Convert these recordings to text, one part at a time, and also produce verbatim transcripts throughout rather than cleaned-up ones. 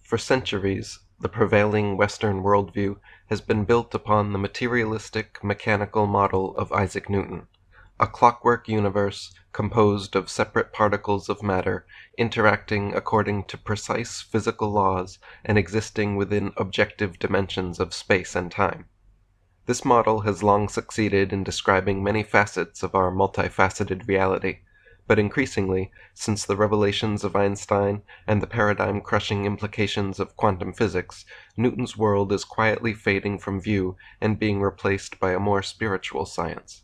For centuries, the prevailing Western worldview has been built upon the materialistic mechanical model of Isaac Newton, a clockwork universe composed of separate particles of matter interacting according to precise physical laws and existing within objective dimensions of space and time. This model has long succeeded in describing many facets of our multifaceted reality, but increasingly, since the revelations of Einstein and the paradigm-crushing implications of quantum physics, Newton's world is quietly fading from view and being replaced by a more spiritual science.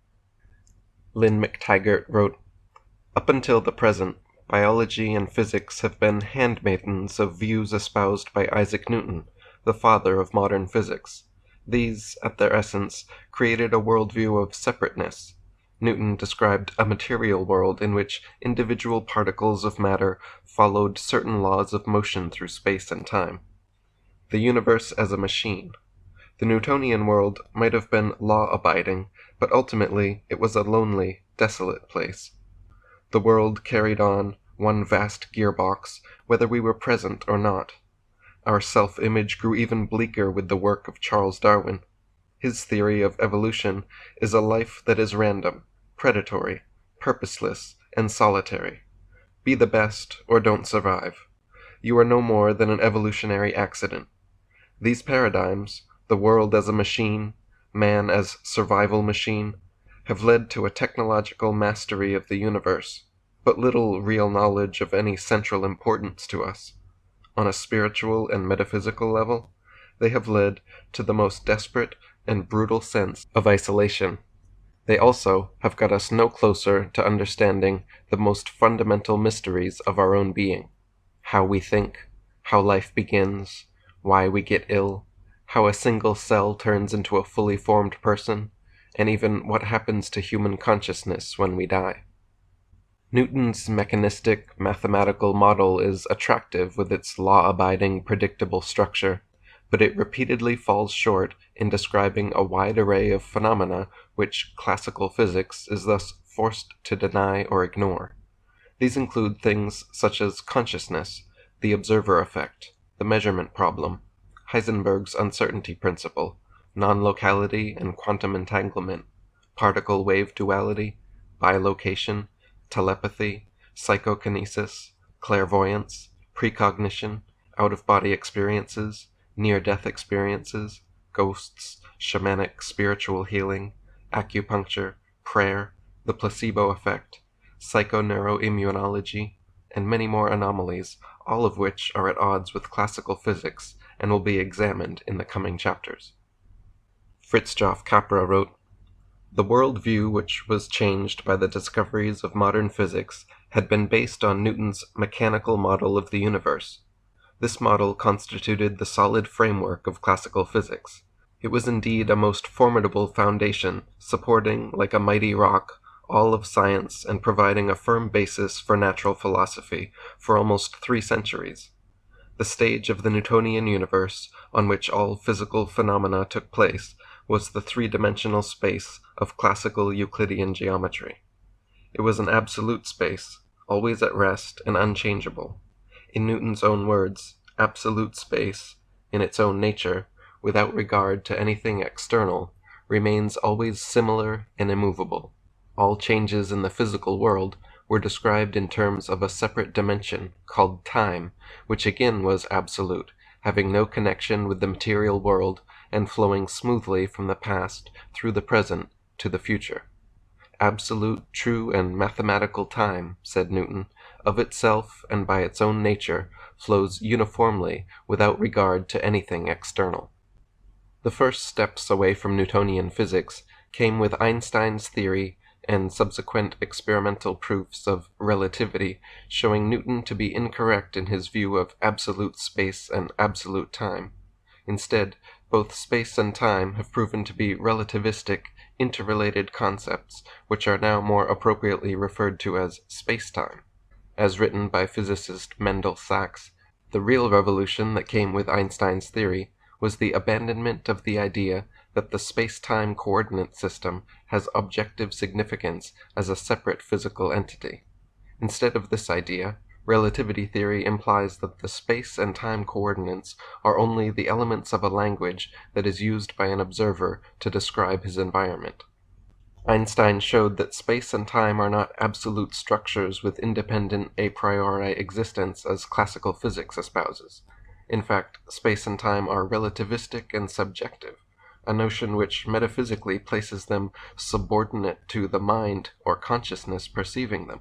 Lynn McTaggart wrote, "Up until the present, biology and physics have been handmaidens of views espoused by Isaac Newton, the father of modern physics. These, at their essence, created a worldview of separateness. Newton described a material world in which individual particles of matter followed certain laws of motion through space and time. The universe as a machine. The Newtonian world might have been law-abiding, but ultimately it was a lonely, desolate place. The world carried on, one vast gearbox, whether we were present or not. Our self-image grew even bleaker with the work of Charles Darwin. His theory of evolution is a life that is random, predatory, purposeless, and solitary. Be the best, or don't survive. You are no more than an evolutionary accident. These paradigms, the world as a machine, man as survival machine, have led to a technological mastery of the universe, but little real knowledge of any central importance to us. On a spiritual and metaphysical level, they have led to the most desperate and brutal sense of isolation. They also have got us no closer to understanding the most fundamental mysteries of our own being: how we think, how life begins, why we get ill, how a single cell turns into a fully formed person, and even what happens to human consciousness when we die. Newton's mechanistic, mathematical model is attractive with its law-abiding, predictable structure, but it repeatedly falls short in describing a wide array of phenomena which classical physics is thus forced to deny or ignore. These include things such as consciousness, the observer effect, the measurement problem, Heisenberg's uncertainty principle, non-locality and quantum entanglement, particle-wave duality, bilocation, telepathy, psychokinesis, clairvoyance, precognition, out-of-body experiences, near-death experiences, ghosts, shamanic spiritual healing, acupuncture, prayer, the placebo effect, psychoneuroimmunology, and many more anomalies, all of which are at odds with classical physics and will be examined in the coming chapters. Fritjof Capra wrote, "The worldview which was changed by the discoveries of modern physics had been based on Newton's mechanical model of the universe. This model constituted the solid framework of classical physics. It was indeed a most formidable foundation, supporting, like a mighty rock, all of science and providing a firm basis for natural philosophy for almost three centuries. The stage of the Newtonian universe, on which all physical phenomena took place, was the three-dimensional space of classical Euclidean geometry. It was an absolute space, always at rest and unchangeable. In Newton's own words, absolute space, in its own nature, without regard to anything external, remains always similar and immovable. All changes in the physical world were described in terms of a separate dimension, called time, which again was absolute, having no connection with the material world and flowing smoothly from the past through the present to the future. Absolute, true, and mathematical time, said Newton, of itself and by its own nature, flows uniformly without regard to anything external." The first steps away from Newtonian physics came with Einstein's theory and subsequent experimental proofs of relativity showing Newton to be incorrect in his view of absolute space and absolute time. Instead, both space and time have proven to be relativistic, interrelated concepts, which are now more appropriately referred to as space-time. As written by physicist Mendel Sachs, the real revolution that came with Einstein's theory was the abandonment of the idea that the space-time coordinate system has objective significance as a separate physical entity. Instead of this idea, Relativity theory implies that the space and time coordinates are only the elements of a language that is used by an observer to describe his environment. Einstein showed that space and time are not absolute structures with independent a priori existence as classical physics espouses. In fact, space and time are relativistic and subjective, a notion which metaphysically places them subordinate to the mind or consciousness perceiving them.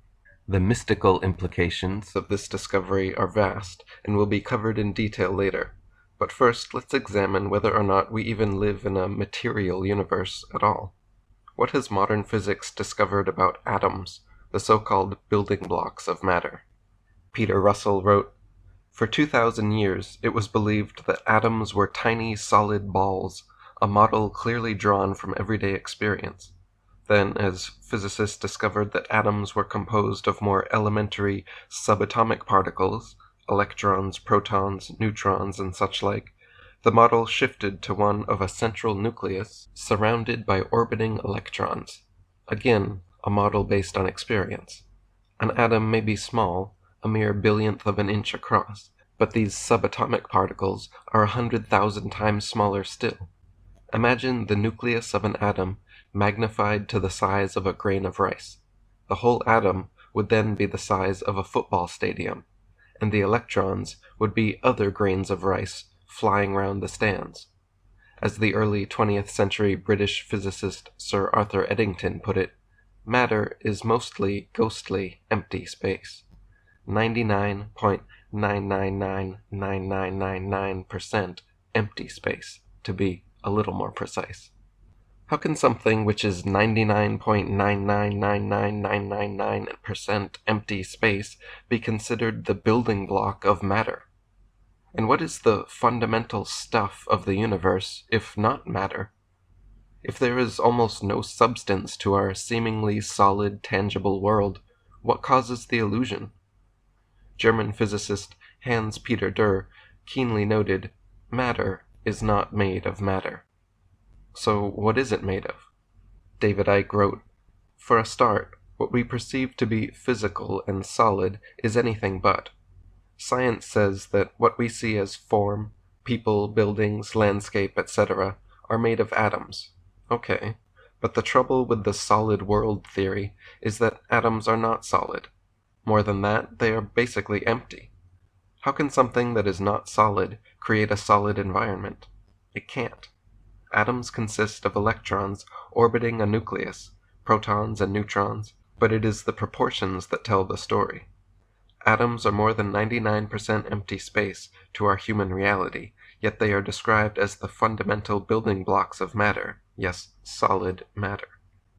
The mystical implications of this discovery are vast and will be covered in detail later, but first let's examine whether or not we even live in a material universe at all. What has modern physics discovered about atoms, the so-called building blocks of matter? Peter Russell wrote, "For two thousand years it was believed that atoms were tiny solid balls, a model clearly drawn from everyday experience. Then, as physicists discovered that atoms were composed of more elementary subatomic particles, electrons, protons, neutrons, and such like, the model shifted to one of a central nucleus surrounded by orbiting electrons. Again, a model based on experience. An atom may be small, a mere billionth of an inch across, but these subatomic particles are a hundred thousand times smaller still. Imagine the nucleus of an atom magnified to the size of a grain of rice. The whole atom would then be the size of a football stadium, and the electrons would be other grains of rice flying round the stands. As the early twentieth century British physicist Sir Arthur Eddington put it, matter is mostly ghostly empty space. ninety-nine point nine nine nine nine nine nine nine percent empty space, to be a little more precise. How can something which is ninety-nine point nine nine nine nine nine nine nine percent empty space be considered the building block of matter? And what is the fundamental stuff of the universe, if not matter? If there is almost no substance to our seemingly solid, tangible world, what causes the illusion? German physicist Hans-Peter Dürr keenly noted, "Matter is not made of matter." So what is it made of? David Icke wrote, "For a start, what we perceive to be physical and solid is anything but. Science says that what we see as form, people, buildings, landscape, et cetera, are made of atoms. Okay, but the trouble with the solid world theory is that atoms are not solid. More than that, they are basically empty. How can something that is not solid create a solid environment? It can't. Atoms consist of electrons orbiting a nucleus, protons and neutrons, but it is the proportions that tell the story. Atoms are more than ninety-nine percent empty space to our human reality, yet they are described as the fundamental building blocks of matter, yes, solid matter."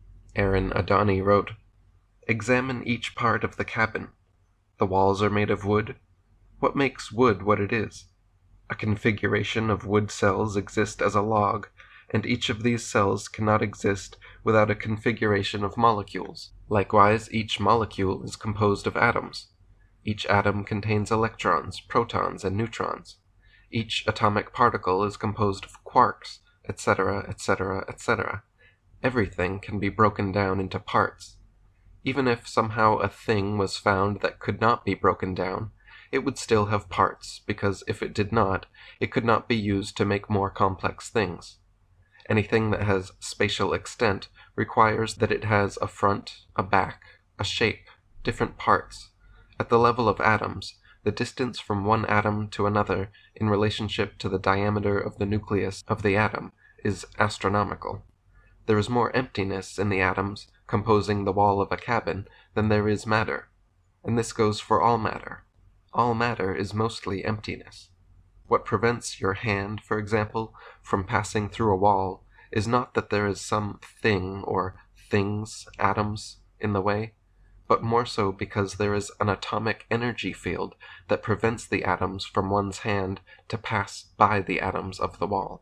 Aaron Adani wrote, "Examine each part of the cabin. The walls are made of wood. What makes wood what it is? A configuration of wood cells exist as a log, and each of these cells cannot exist without a configuration of molecules. Likewise, each molecule is composed of atoms. Each atom contains electrons, protons, and neutrons. Each atomic particle is composed of quarks, et cetera, et cetera, et cetera. Everything can be broken down into parts. Even if somehow a thing was found that could not be broken down, it would still have parts, because if it did not, it could not be used to make more complex things. Anything that has spatial extent requires that it has a front, a back, a shape, different parts. At the level of atoms, the distance from one atom to another in relationship to the diameter of the nucleus of the atom is astronomical. There is more emptiness in the atoms composing the wall of a cabin than there is matter, and this goes for all matter. All matter is mostly emptiness. What prevents your hand, for example, from passing through a wall is not that there is some thing or things, atoms, in the way, but more so because there is an atomic energy field that prevents the atoms from one's hand to pass by the atoms of the wall.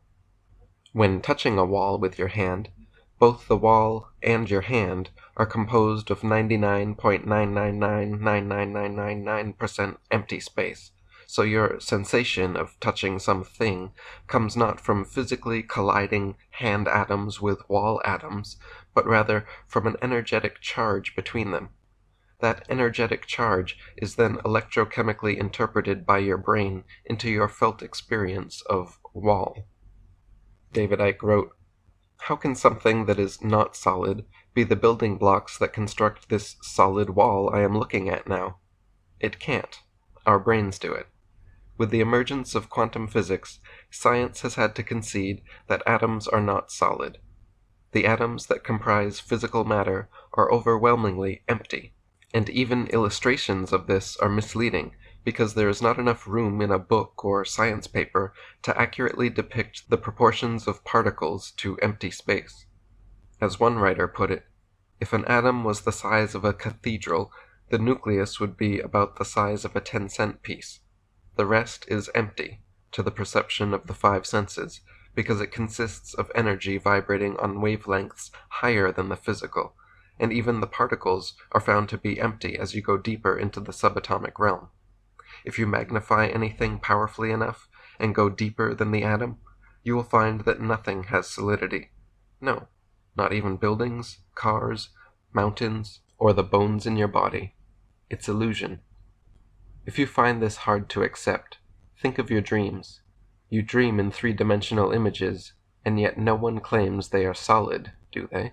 When touching a wall with your hand, both the wall and your hand are composed of ninety-nine point nine nine nine nine nine nine nine nine percent empty space, so your sensation of touching something comes not from physically colliding hand atoms with wall atoms, but rather from an energetic charge between them. That energetic charge is then electrochemically interpreted by your brain into your felt experience of wall. David Icke wrote, "How can something that is not solid be the building blocks that construct this solid wall I am looking at now? It can't. Our brains do it. With the emergence of quantum physics, science has had to concede that atoms are not solid. The atoms that comprise physical matter are overwhelmingly empty, and even illustrations of this are misleading because there is not enough room in a book or science paper to accurately depict the proportions of particles to empty space. As one writer put it, if an atom was the size of a cathedral, the nucleus would be about the size of a ten-cent piece. The rest is empty, to the perception of the five senses, because it consists of energy vibrating on wavelengths higher than the physical, and even the particles are found to be empty as you go deeper into the subatomic realm. If you magnify anything powerfully enough and go deeper than the atom, you will find that nothing has solidity. No, not even buildings, cars, mountains, or the bones in your body. It's illusion. If you find this hard to accept, think of your dreams. You dream in three-dimensional images, and yet no one claims they are solid, do they?"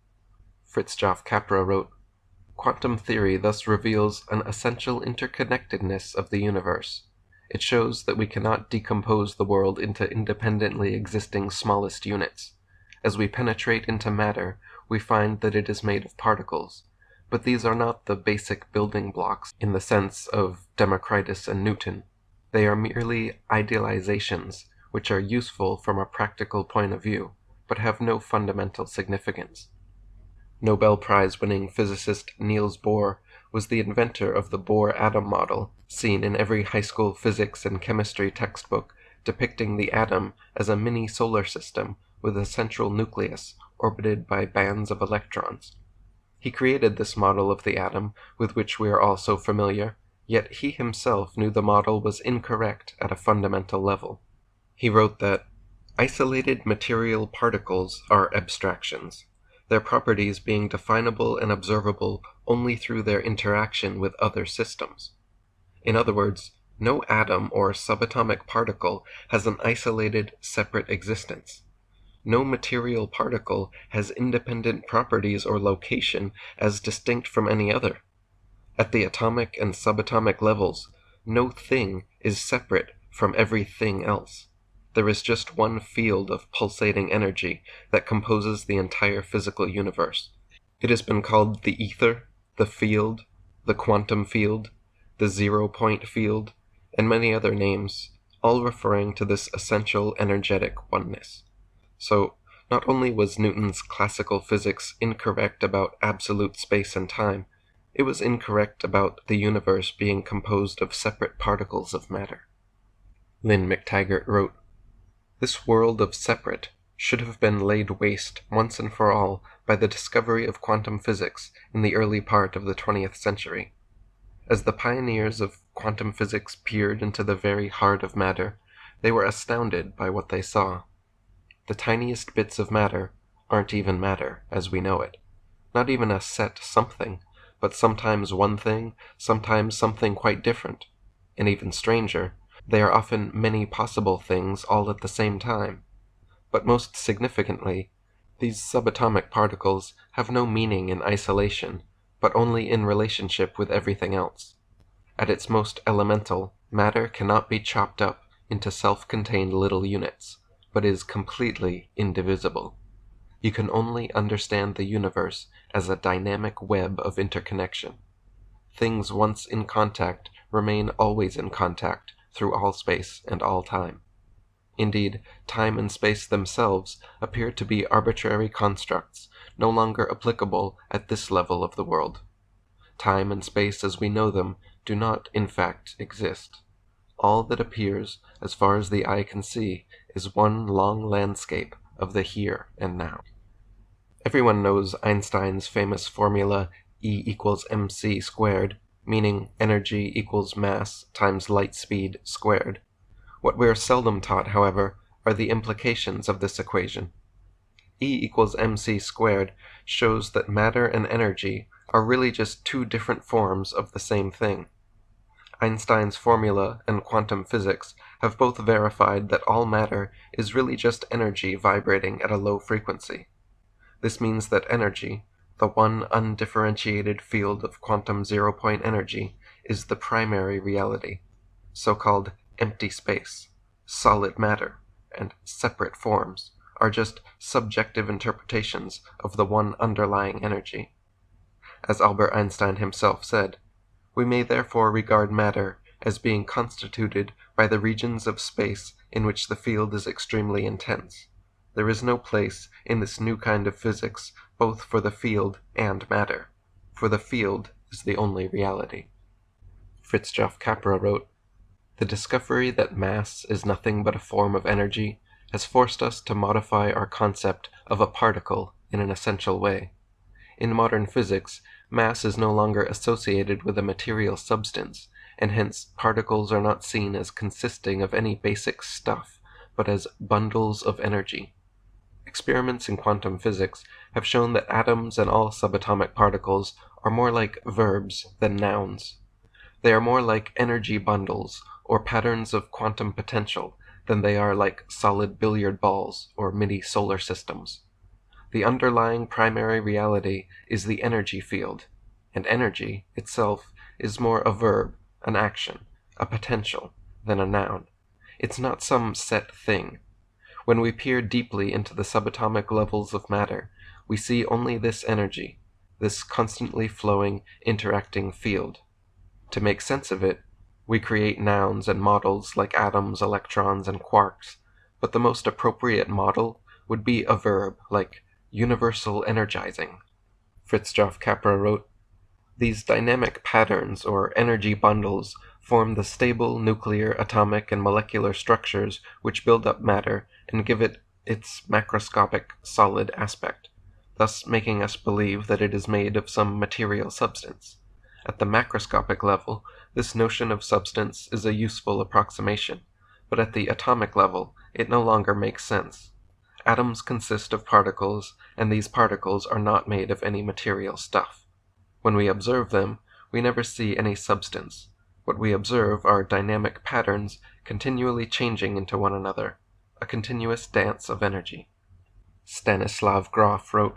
Fritjof Capra wrote, "Quantum theory thus reveals an essential interconnectedness of the universe. It shows that we cannot decompose the world into independently existing smallest units. As we penetrate into matter, we find that it is made of particles, but these are not the basic building blocks in the sense of Democritus and Newton. They are merely idealizations, which are useful from a practical point of view, but have no fundamental significance." Nobel Prize-winning physicist Niels Bohr was the inventor of the Bohr atom model, seen in every high school physics and chemistry textbook, depicting the atom as a mini solar system with a central nucleus orbited by bands of electrons. He created this model of the atom with which we are all so familiar, yet he himself knew the model was incorrect at a fundamental level. He wrote that, "Isolated material particles are abstractions, their properties being definable and observable only through their interaction with other systems. In other words, no atom or subatomic particle has an isolated, separate existence. No material particle has independent properties or location as distinct from any other. At the atomic and subatomic levels, no thing is separate from everything else. There is just one field of pulsating energy that composes the entire physical universe. It has been called the ether, the field, the quantum field, the zero-point field, and many other names, all referring to this essential energetic oneness. So, not only was Newton's classical physics incorrect about absolute space and time, it was incorrect about the universe being composed of separate particles of matter." Lynn McTaggart wrote, "This world of separate should have been laid waste once and for all by the discovery of quantum physics in the early part of the twentieth century. As the pioneers of quantum physics peered into the very heart of matter, they were astounded by what they saw. The tiniest bits of matter aren't even matter as we know it, not even a set something, but sometimes one thing, sometimes something quite different, and even stranger, they are often many possible things all at the same time. But most significantly, these subatomic particles have no meaning in isolation, but only in relationship with everything else. At its most elemental, matter cannot be chopped up into self-contained little units, but is completely indivisible. You can only understand the universe as a dynamic web of interconnection. Things once in contact remain always in contact through all space and all time. Indeed, time and space themselves appear to be arbitrary constructs, no longer applicable at this level of the world. Time and space as we know them do not, in fact, exist. All that appears, as far as the eye can see, is one long landscape of the here and now. Everyone knows Einstein's famous formula E equals mc squared, meaning energy equals mass times light speed squared. What we are seldom taught, however, are the implications of this equation. E equals mc squared shows that matter and energy are really just two different forms of the same thing. Einstein's formula and quantum physics have both verified that all matter is really just energy vibrating at a low frequency. This means that energy, the one undifferentiated field of quantum zero-point energy, is the primary reality. So-called empty space, solid matter, and separate forms are just subjective interpretations of the one underlying energy. As Albert Einstein himself said, we may therefore regard matter as being constituted by the regions of space in which the field is extremely intense. There is no place in this new kind of physics both for the field and matter, for the field is the only reality. Fritjof Capra wrote, "The discovery that mass is nothing but a form of energy has forced us to modify our concept of a particle in an essential way. In modern physics, mass is no longer associated with a material substance, and hence particles are not seen as consisting of any basic stuff, but as bundles of energy. Experiments in quantum physics have shown that atoms and all subatomic particles are more like verbs than nouns. They are more like energy bundles or patterns of quantum potential than they are like solid billiard balls or mini solar systems. The underlying primary reality is the energy field, and energy itself is more a verb, an action, a potential, than a noun. It's not some set thing. When we peer deeply into the subatomic levels of matter, we see only this energy, this constantly flowing, interacting field. To make sense of it, we create nouns and models like atoms, electrons, and quarks, but the most appropriate model would be a verb like universal energizing." Fritjof Capra wrote, "These dynamic patterns or energy bundles form the stable nuclear, atomic, and molecular structures which build up matter and give it its macroscopic, solid aspect, thus making us believe that it is made of some material substance. At the macroscopic level, this notion of substance is a useful approximation, but at the atomic level, it no longer makes sense. Atoms consist of particles, and these particles are not made of any material stuff. When we observe them, we never see any substance. What we observe are dynamic patterns continually changing into one another, a continuous dance of energy." Stanislav Grof wrote,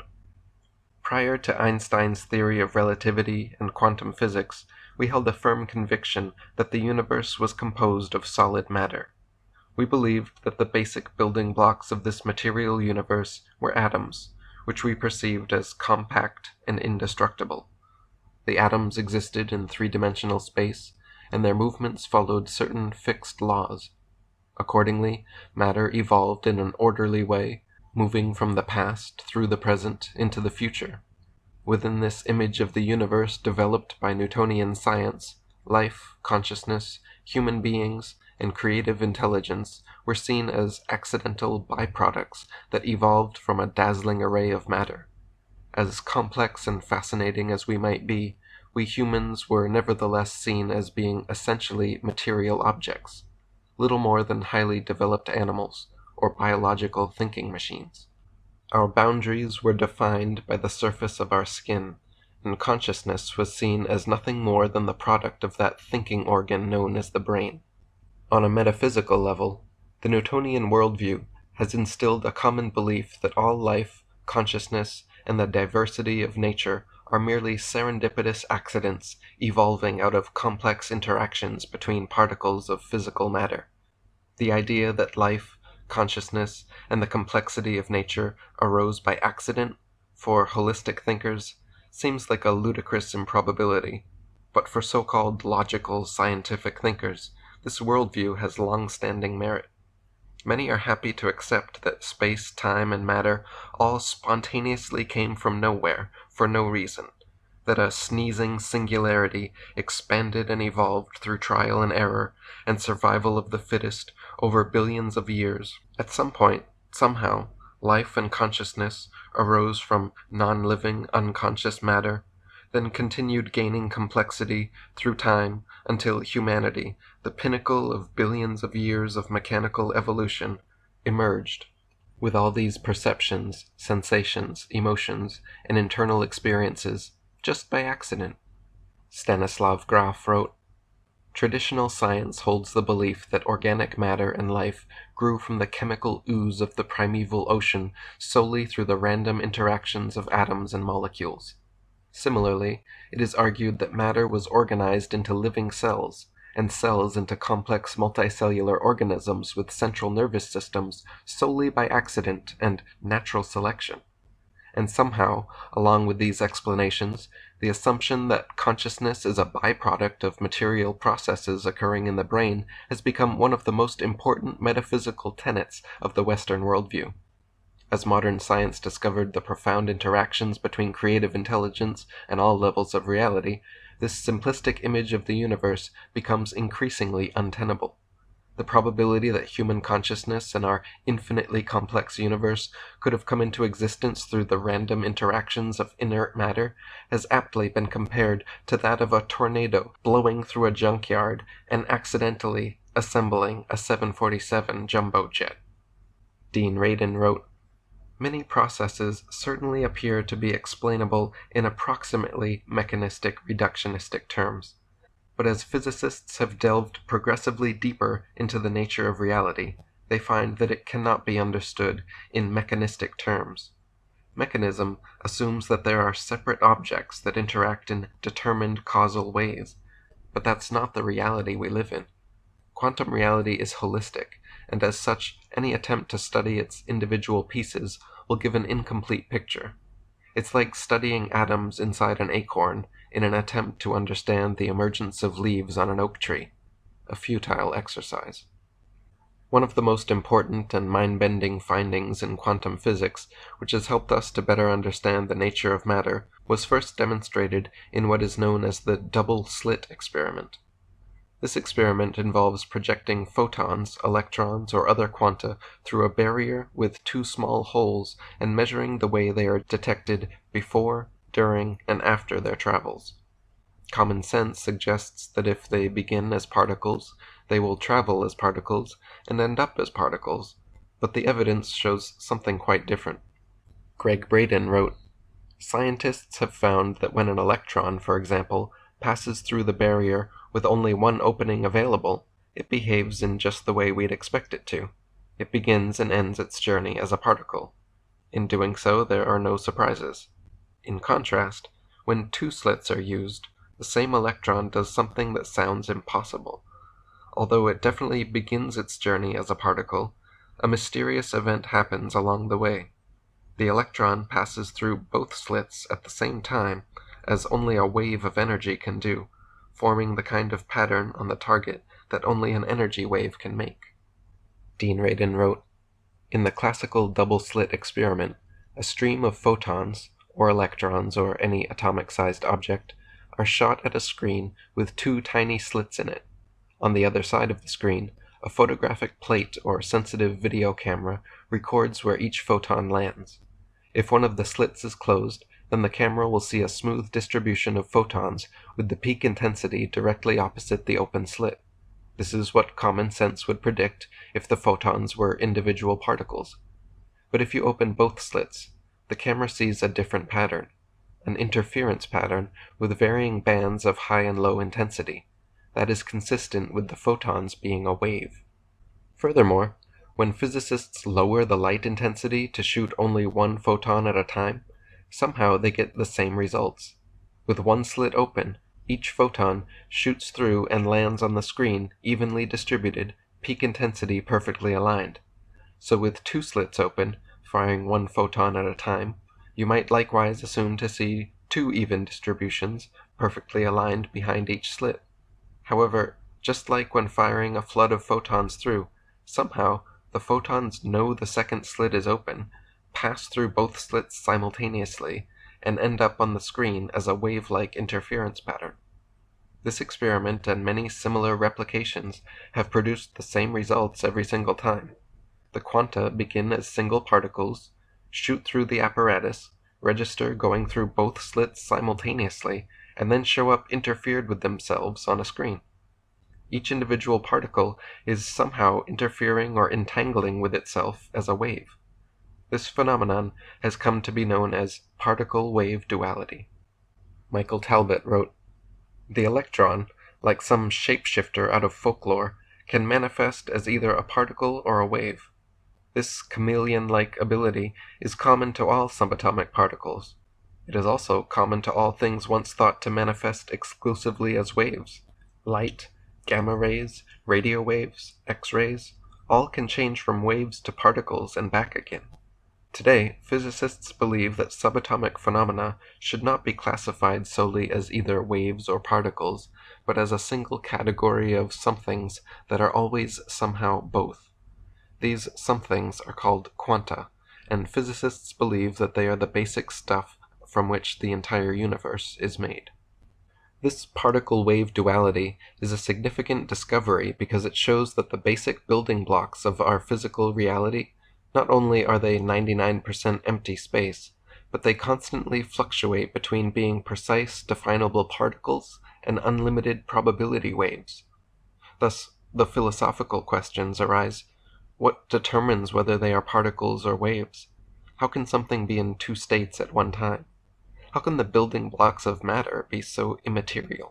"Prior to Einstein's theory of relativity and quantum physics, we held a firm conviction that the universe was composed of solid matter. We believed that the basic building blocks of this material universe were atoms, which we perceived as compact and indestructible. The atoms existed in three-dimensional space, and their movements followed certain fixed laws. Accordingly, matter evolved in an orderly way, moving from the past through the present into the future. Within this image of the universe developed by Newtonian science, life, consciousness, human beings, and creative intelligence were seen as accidental byproducts that evolved from a dazzling array of matter. As complex and fascinating as we might be, we humans were nevertheless seen as being essentially material objects, little more than highly developed animals or biological thinking machines. Our boundaries were defined by the surface of our skin, and consciousness was seen as nothing more than the product of that thinking organ known as the brain. On a metaphysical level, the Newtonian worldview has instilled a common belief that all life, consciousness, and the diversity of nature are merely serendipitous accidents evolving out of complex interactions between particles of physical matter. The idea that life, consciousness, and the complexity of nature arose by accident, for holistic thinkers, seems like a ludicrous improbability, but for so-called logical scientific thinkers, this worldview has long-standing merit. Many are happy to accept that space, time, and matter all spontaneously came from nowhere, for no reason, that a sneezing singularity expanded and evolved through trial and error and survival of the fittest over billions of years. At some point, somehow, life and consciousness arose from non-living, unconscious matter, then continued gaining complexity through time until humanity, the pinnacle of billions of years of mechanical evolution, emerged. With all these perceptions, sensations, emotions, and internal experiences, just by accident. Stanislav Graf wrote, "Traditional science holds the belief that organic matter and life grew from the chemical ooze of the primeval ocean solely through the random interactions of atoms and molecules. Similarly, it is argued that matter was organized into living cells, and cells into complex multicellular organisms with central nervous systems solely by accident and natural selection. And somehow, along with these explanations, the assumption that consciousness is a byproduct of material processes occurring in the brain has become one of the most important metaphysical tenets of the Western worldview. As modern science discovered the profound interactions between creative intelligence and all levels of reality, this simplistic image of the universe becomes increasingly untenable. The probability that human consciousness and our infinitely complex universe could have come into existence through the random interactions of inert matter has aptly been compared to that of a tornado blowing through a junkyard and accidentally assembling a seven forty-seven jumbo jet." Dean Radin wrote, "Many processes certainly appear to be explainable in approximately mechanistic reductionistic terms. But as physicists have delved progressively deeper into the nature of reality, they find that it cannot be understood in mechanistic terms. Mechanism assumes that there are separate objects that interact in determined causal ways, but that's not the reality we live in. Quantum reality is holistic, and as such, any attempt to study its individual pieces will give an incomplete picture. It's like studying atoms inside an acorn in an attempt to understand the emergence of leaves on an oak tree, a futile exercise." One of the most important and mind-bending findings in quantum physics, which has helped us to better understand the nature of matter, was first demonstrated in what is known as the double-slit experiment. This experiment involves projecting photons, electrons, or other quanta through a barrier with two small holes and measuring the way they are detected before, during, and after their travels. Common sense suggests that if they begin as particles, they will travel as particles and end up as particles, but the evidence shows something quite different. Gregg Braden wrote, "Scientists have found that when an electron, for example, passes through the barrier with only one opening available, it behaves in just the way we'd expect it to. It begins and ends its journey as a particle. In doing so, there are no surprises. In contrast, when two slits are used, the same electron does something that sounds impossible. Although it definitely begins its journey as a particle, a mysterious event happens along the way. The electron passes through both slits at the same time, as only a wave of energy can do, forming the kind of pattern on the target that only an energy wave can make." Dean Radin wrote, "In the classical double-slit experiment, a stream of photons, or electrons, or any atomic-sized object, are shot at a screen with two tiny slits in it. On the other side of the screen, a photographic plate or sensitive video camera records where each photon lands. If one of the slits is closed, then the camera will see a smooth distribution of photons with the peak intensity directly opposite the open slit. This is what common sense would predict if the photons were individual particles. But if you open both slits, the camera sees a different pattern, an interference pattern with varying bands of high and low intensity, that is consistent with the photons being a wave. Furthermore, when physicists lower the light intensity to shoot only one photon at a time, somehow they get the same results. With one slit open, each photon shoots through and lands on the screen evenly distributed, peak intensity perfectly aligned. So with two slits open, firing one photon at a time, you might likewise assume to see two even distributions perfectly aligned behind each slit. However, just like when firing a flood of photons through, somehow the photons know the second slit is open, pass through both slits simultaneously, and end up on the screen as a wave-like interference pattern. This experiment and many similar replications have produced the same results every single time. The quanta begin as single particles, shoot through the apparatus, register going through both slits simultaneously, and then show up interfered with themselves on a screen. Each individual particle is somehow interfering or entangling with itself as a wave. This phenomenon has come to be known as particle-wave duality. Michael Talbot wrote, "The electron, like some shapeshifter out of folklore, can manifest as either a particle or a wave. This chameleon-like ability is common to all subatomic particles. It is also common to all things once thought to manifest exclusively as waves. Light, gamma rays, radio waves, X-rays, all can change from waves to particles and back again. Today, physicists believe that subatomic phenomena should not be classified solely as either waves or particles, but as a single category of somethings that are always somehow both. These somethings are called quanta, and physicists believe that they are the basic stuff from which the entire universe is made." This particle-wave duality is a significant discovery because it shows that the basic building blocks of our physical reality, not only are they ninety-nine percent empty space, but they constantly fluctuate between being precise, definable particles and unlimited probability waves. Thus, the philosophical questions arise: what determines whether they are particles or waves? How can something be in two states at one time? How can the building blocks of matter be so immaterial?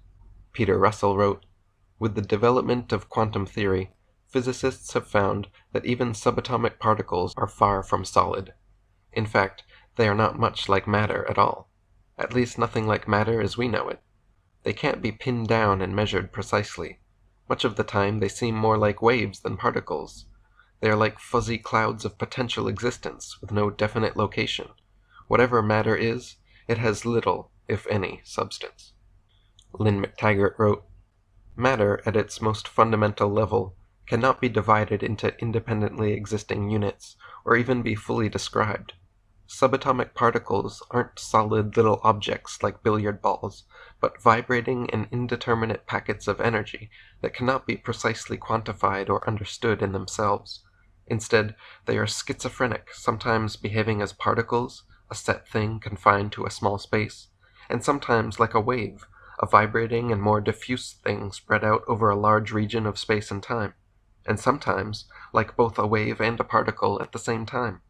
Peter Russell wrote, "With the development of quantum theory, physicists have found that even subatomic particles are far from solid. In fact, they are not much like matter at all. At least nothing like matter as we know it. They can't be pinned down and measured precisely. Much of the time they seem more like waves than particles. They are like fuzzy clouds of potential existence with no definite location. Whatever matter is, it has little, if any, substance." Lynn McTaggart wrote, "Matter, at its most fundamental level, cannot be divided into independently existing units, or even be fully described. Subatomic particles aren't solid little objects like billiard balls, but vibrating and indeterminate packets of energy that cannot be precisely quantified or understood in themselves. Instead, they are schizophrenic, sometimes behaving as particles, a set thing confined to a small space, and sometimes like a wave, a vibrating and more diffuse thing spread out over a large region of space and time, and sometimes like both a wave and a particle at the same time."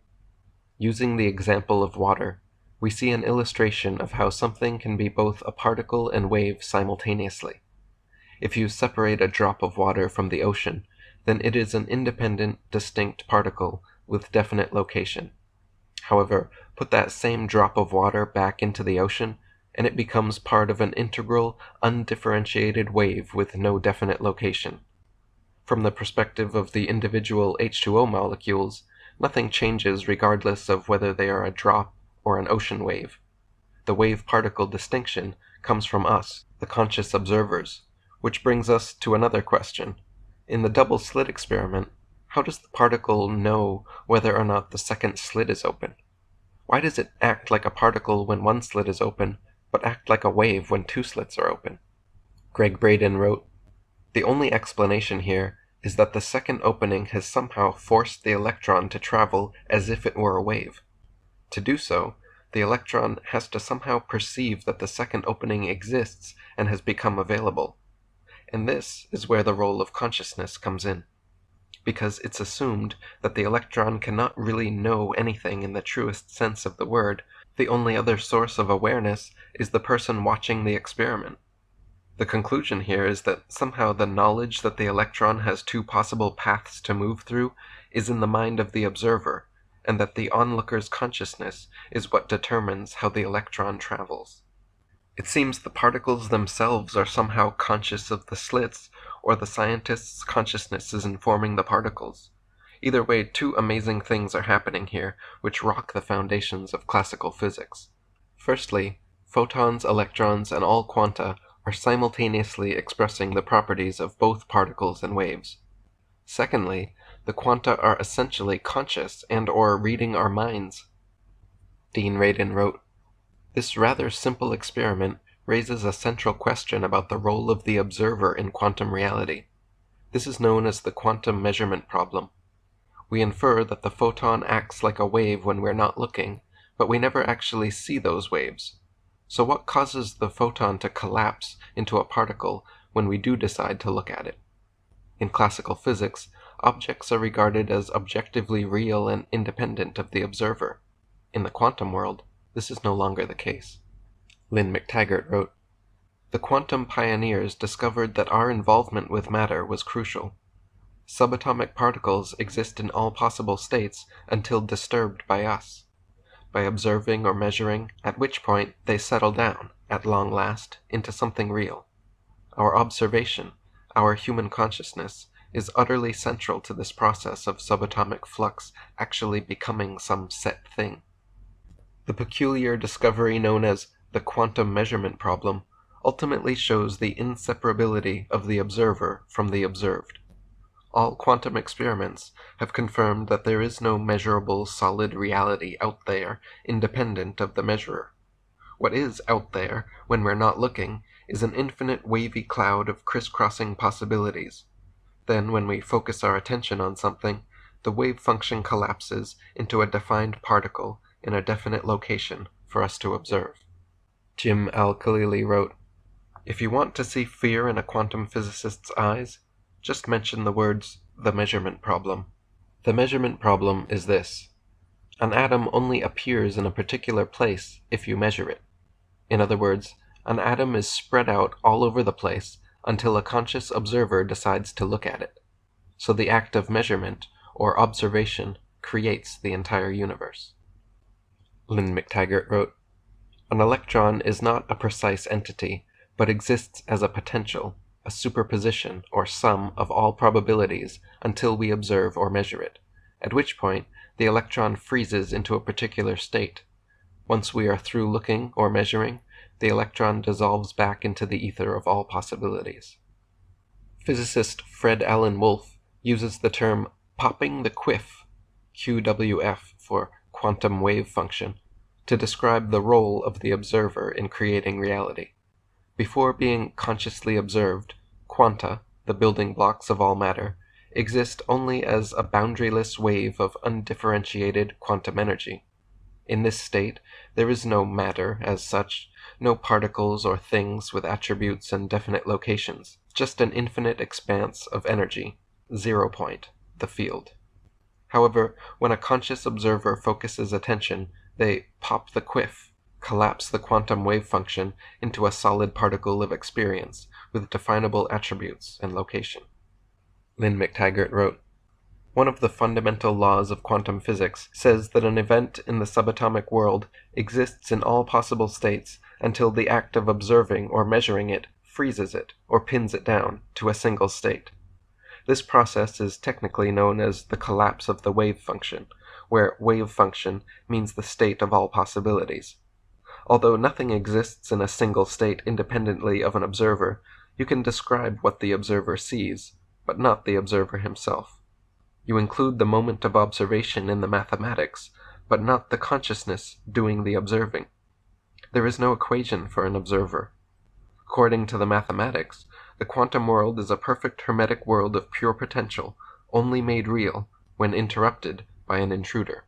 Using the example of water, we see an illustration of how something can be both a particle and wave simultaneously. If you separate a drop of water from the ocean, then it is an independent, distinct particle with definite location. However, put that same drop of water back into the ocean, and it becomes part of an integral, undifferentiated wave with no definite location. From the perspective of the individual H two O molecules, nothing changes regardless of whether they are a drop or an ocean wave. The wave-particle distinction comes from us, the conscious observers, which brings us to another question. In the double-slit experiment, how does the particle know whether or not the second slit is open? Why does it act like a particle when one slit is open, but act like a wave when two slits are open? Greg Braden wrote, "The only explanation here is that the second opening has somehow forced the electron to travel as if it were a wave. To do so, the electron has to somehow perceive that the second opening exists and has become available. And this is where the role of consciousness comes in. Because it's assumed that the electron cannot really know anything in the truest sense of the word, the only other source of awareness is the person watching the experiment. The conclusion here is that somehow the knowledge that the electron has two possible paths to move through is in the mind of the observer, and that the onlooker's consciousness is what determines how the electron travels. It seems the particles themselves are somehow conscious of the slits, or the scientist's consciousness is informing the particles. Either way, two amazing things are happening here, which rock the foundations of classical physics. Firstly, photons, electrons, and all quanta are simultaneously expressing the properties of both particles and waves. Secondly, the quanta are essentially conscious and or reading our minds. Dean Radin wrote, "This rather simple experiment raises a central question about the role of the observer in quantum reality. This is known as the quantum measurement problem. We infer that the photon acts like a wave when we're not looking, but we never actually see those waves. So what causes the photon to collapse into a particle when we do decide to look at it? In classical physics, objects are regarded as objectively real and independent of the observer. In the quantum world, this is no longer the case." Lynn McTaggart wrote, "The quantum pioneers discovered that our involvement with matter was crucial. Subatomic particles exist in all possible states until disturbed by us, by observing or measuring, at which point they settle down, at long last, into something real. Our observation, our human consciousness, is utterly central to this process of subatomic flux actually becoming some set thing. The peculiar discovery known as the quantum measurement problem ultimately shows the inseparability of the observer from the observed. All quantum experiments have confirmed that there is no measurable solid reality out there independent of the measurer. What is out there, when we're not looking, is an infinite wavy cloud of crisscrossing possibilities. Then, when we focus our attention on something, the wave function collapses into a defined particle in a definite location for us to observe." Jim Al-Khalili wrote, "If you want to see fear in a quantum physicist's eyes, just mention the words, 'the measurement problem.' The measurement problem is this. An atom only appears in a particular place if you measure it. In other words, an atom is spread out all over the place until a conscious observer decides to look at it. So the act of measurement, or observation, creates the entire universe." Lynn McTaggart wrote, "An electron is not a precise entity, but exists as a potential, a superposition or sum of all probabilities until we observe or measure it, at which point the electron freezes into a particular state. Once we are through looking or measuring, the electron dissolves back into the ether of all possibilities." Physicist Fred Alan Wolf uses the term popping the quiff, Q W F for quantum wave function, to describe the role of the observer in creating reality. Before being consciously observed, quanta, the building blocks of all matter, exist only as a boundaryless wave of undifferentiated quantum energy. In this state, there is no matter as such, no particles or things with attributes and definite locations, just an infinite expanse of energy, zero point, the field. However, when a conscious observer focuses attention, they pop the quiff, collapse the quantum wave function into a solid particle of experience with definable attributes and location. Lynn McTaggart wrote, "One of the fundamental laws of quantum physics says that an event in the subatomic world exists in all possible states until the act of observing or measuring it freezes it or pins it down to a single state. This process is technically known as the collapse of the wave function, where wave function means the state of all possibilities. Although nothing exists in a single state independently of an observer, you can describe what the observer sees, but not the observer himself. You include the moment of observation in the mathematics, but not the consciousness doing the observing. There is no equation for an observer. According to the mathematics, the quantum world is a perfect hermetic world of pure potential, only made real when interrupted by an intruder."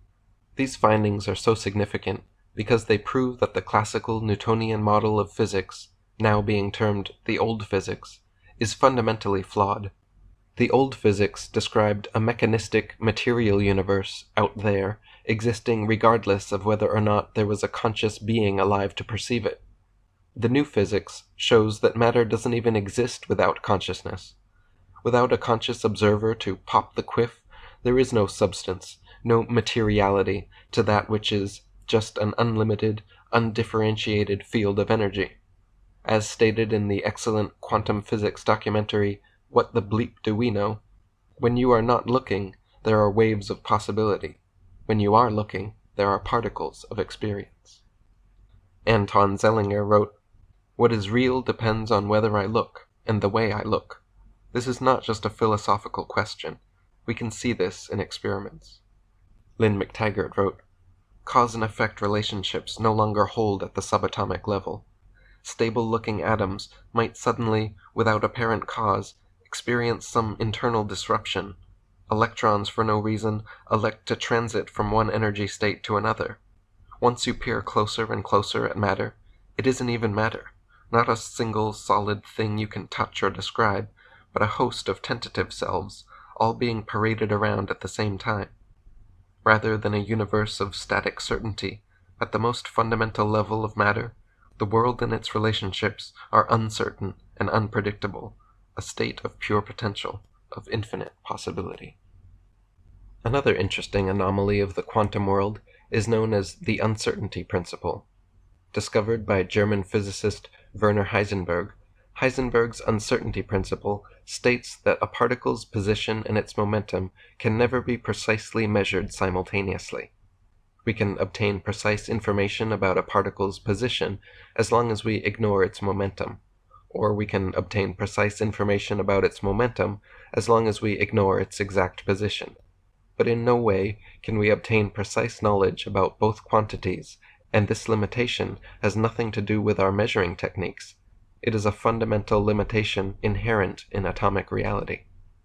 These findings are so significant because they prove that the classical Newtonian model of physics, now being termed the old physics, is fundamentally flawed. The old physics described a mechanistic, material universe out there, existing regardless of whether or not there was a conscious being alive to perceive it. The new physics shows that matter doesn't even exist without consciousness. Without a conscious observer to pop the quiff, there is no substance, no materiality to that which is just an unlimited, undifferentiated field of energy. As stated in the excellent quantum physics documentary, What the Bleep Do We Know? When you are not looking, there are waves of possibility. When you are looking, there are particles of experience. Anton Zellinger wrote, "What is real depends on whether I look, and the way I look. This is not just a philosophical question. We can see this in experiments." Lynn McTaggart wrote, "Cause and effect relationships no longer hold at the subatomic level. Stable-looking atoms might suddenly, without apparent cause, experience some internal disruption. Electrons, for no reason, elect to transit from one energy state to another. Once you peer closer and closer at matter, it isn't even matter, not a single solid thing you can touch or describe, but a host of tentative selves, all being paraded around at the same time. Rather than a universe of static certainty, at the most fundamental level of matter, The world and its relationships are uncertain and unpredictable, a state of pure potential, of infinite possibility. Another interesting anomaly of the quantum world is known as the uncertainty principle. Discovered by German physicist Werner Heisenberg, Heisenberg's uncertainty principle states that a particle's position and its momentum can never be precisely measured simultaneously. We can obtain precise information about a particle's position as long as we ignore its momentum, or we can obtain precise information about its momentum as long as we ignore its exact position. But in no way can we obtain precise knowledge about both quantities, and this limitation has nothing to do with our measuring techniques. It is a fundamental limitation inherent in atomic reality.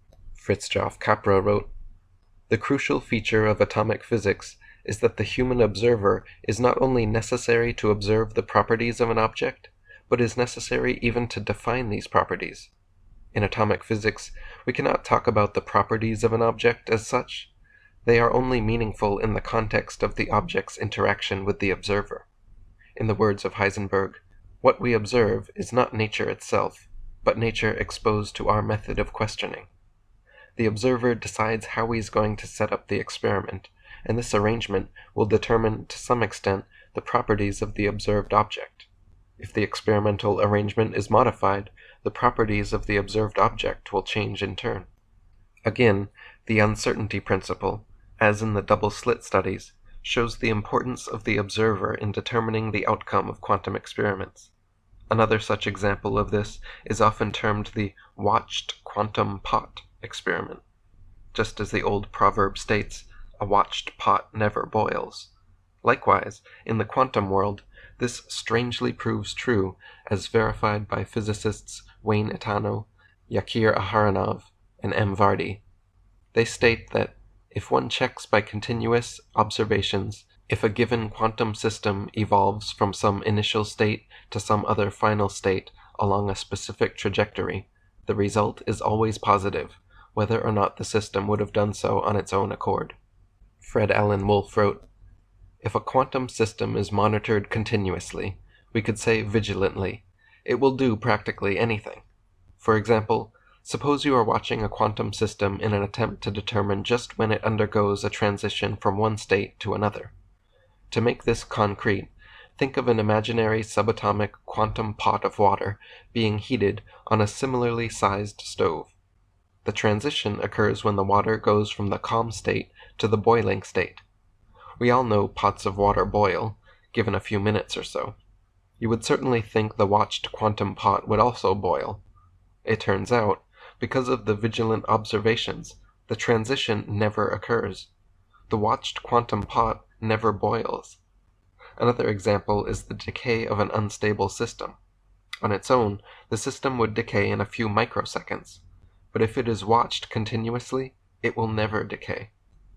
Fritjof Capra wrote, "The crucial feature of atomic physics is that the human observer is not only necessary to observe the properties of an object, but is necessary even to define these properties. In atomic physics, we cannot talk about the properties of an object as such. They are only meaningful in the context of the object's interaction with the observer. In the words of Heisenberg, what we observe is not nature itself, but nature exposed to our method of questioning. The observer decides how he is going to set up the experiment, and this arrangement will determine to some extent the properties of the observed object. If the experimental arrangement is modified, the properties of the observed object will change in turn." Again, the uncertainty principle, as in the double-slit studies, shows the importance of the observer in determining the outcome of quantum experiments. Another such example of this is often termed the watched quantum pot experiment. Just as the old proverb states, "A watched pot never boils." Likewise, in the quantum world, this strangely proves true, as verified by physicists Wayne Itano, Yakir Aharonov, and M. Vardy. They state that if one checks by continuous observations if a given quantum system evolves from some initial state to some other final state along a specific trajectory, the result is always positive, whether or not the system would have done so on its own accord. Fred Alan Wolf wrote, "If a quantum system is monitored continuously, we could say vigilantly, it will do practically anything. For example, suppose you are watching a quantum system in an attempt to determine just when it undergoes a transition from one state to another. To make this concrete, think of an imaginary subatomic quantum pot of water being heated on a similarly sized stove. The transition occurs when the water goes from the calm state to the boiling state. We all know pots of water boil, given a few minutes or so. You would certainly think the watched quantum pot would also boil. It turns out, because of the vigilant observations, the transition never occurs. The watched quantum pot never boils. Another example is the decay of an unstable system. On its own, the system would decay in a few microseconds, but if it is watched continuously, it will never decay.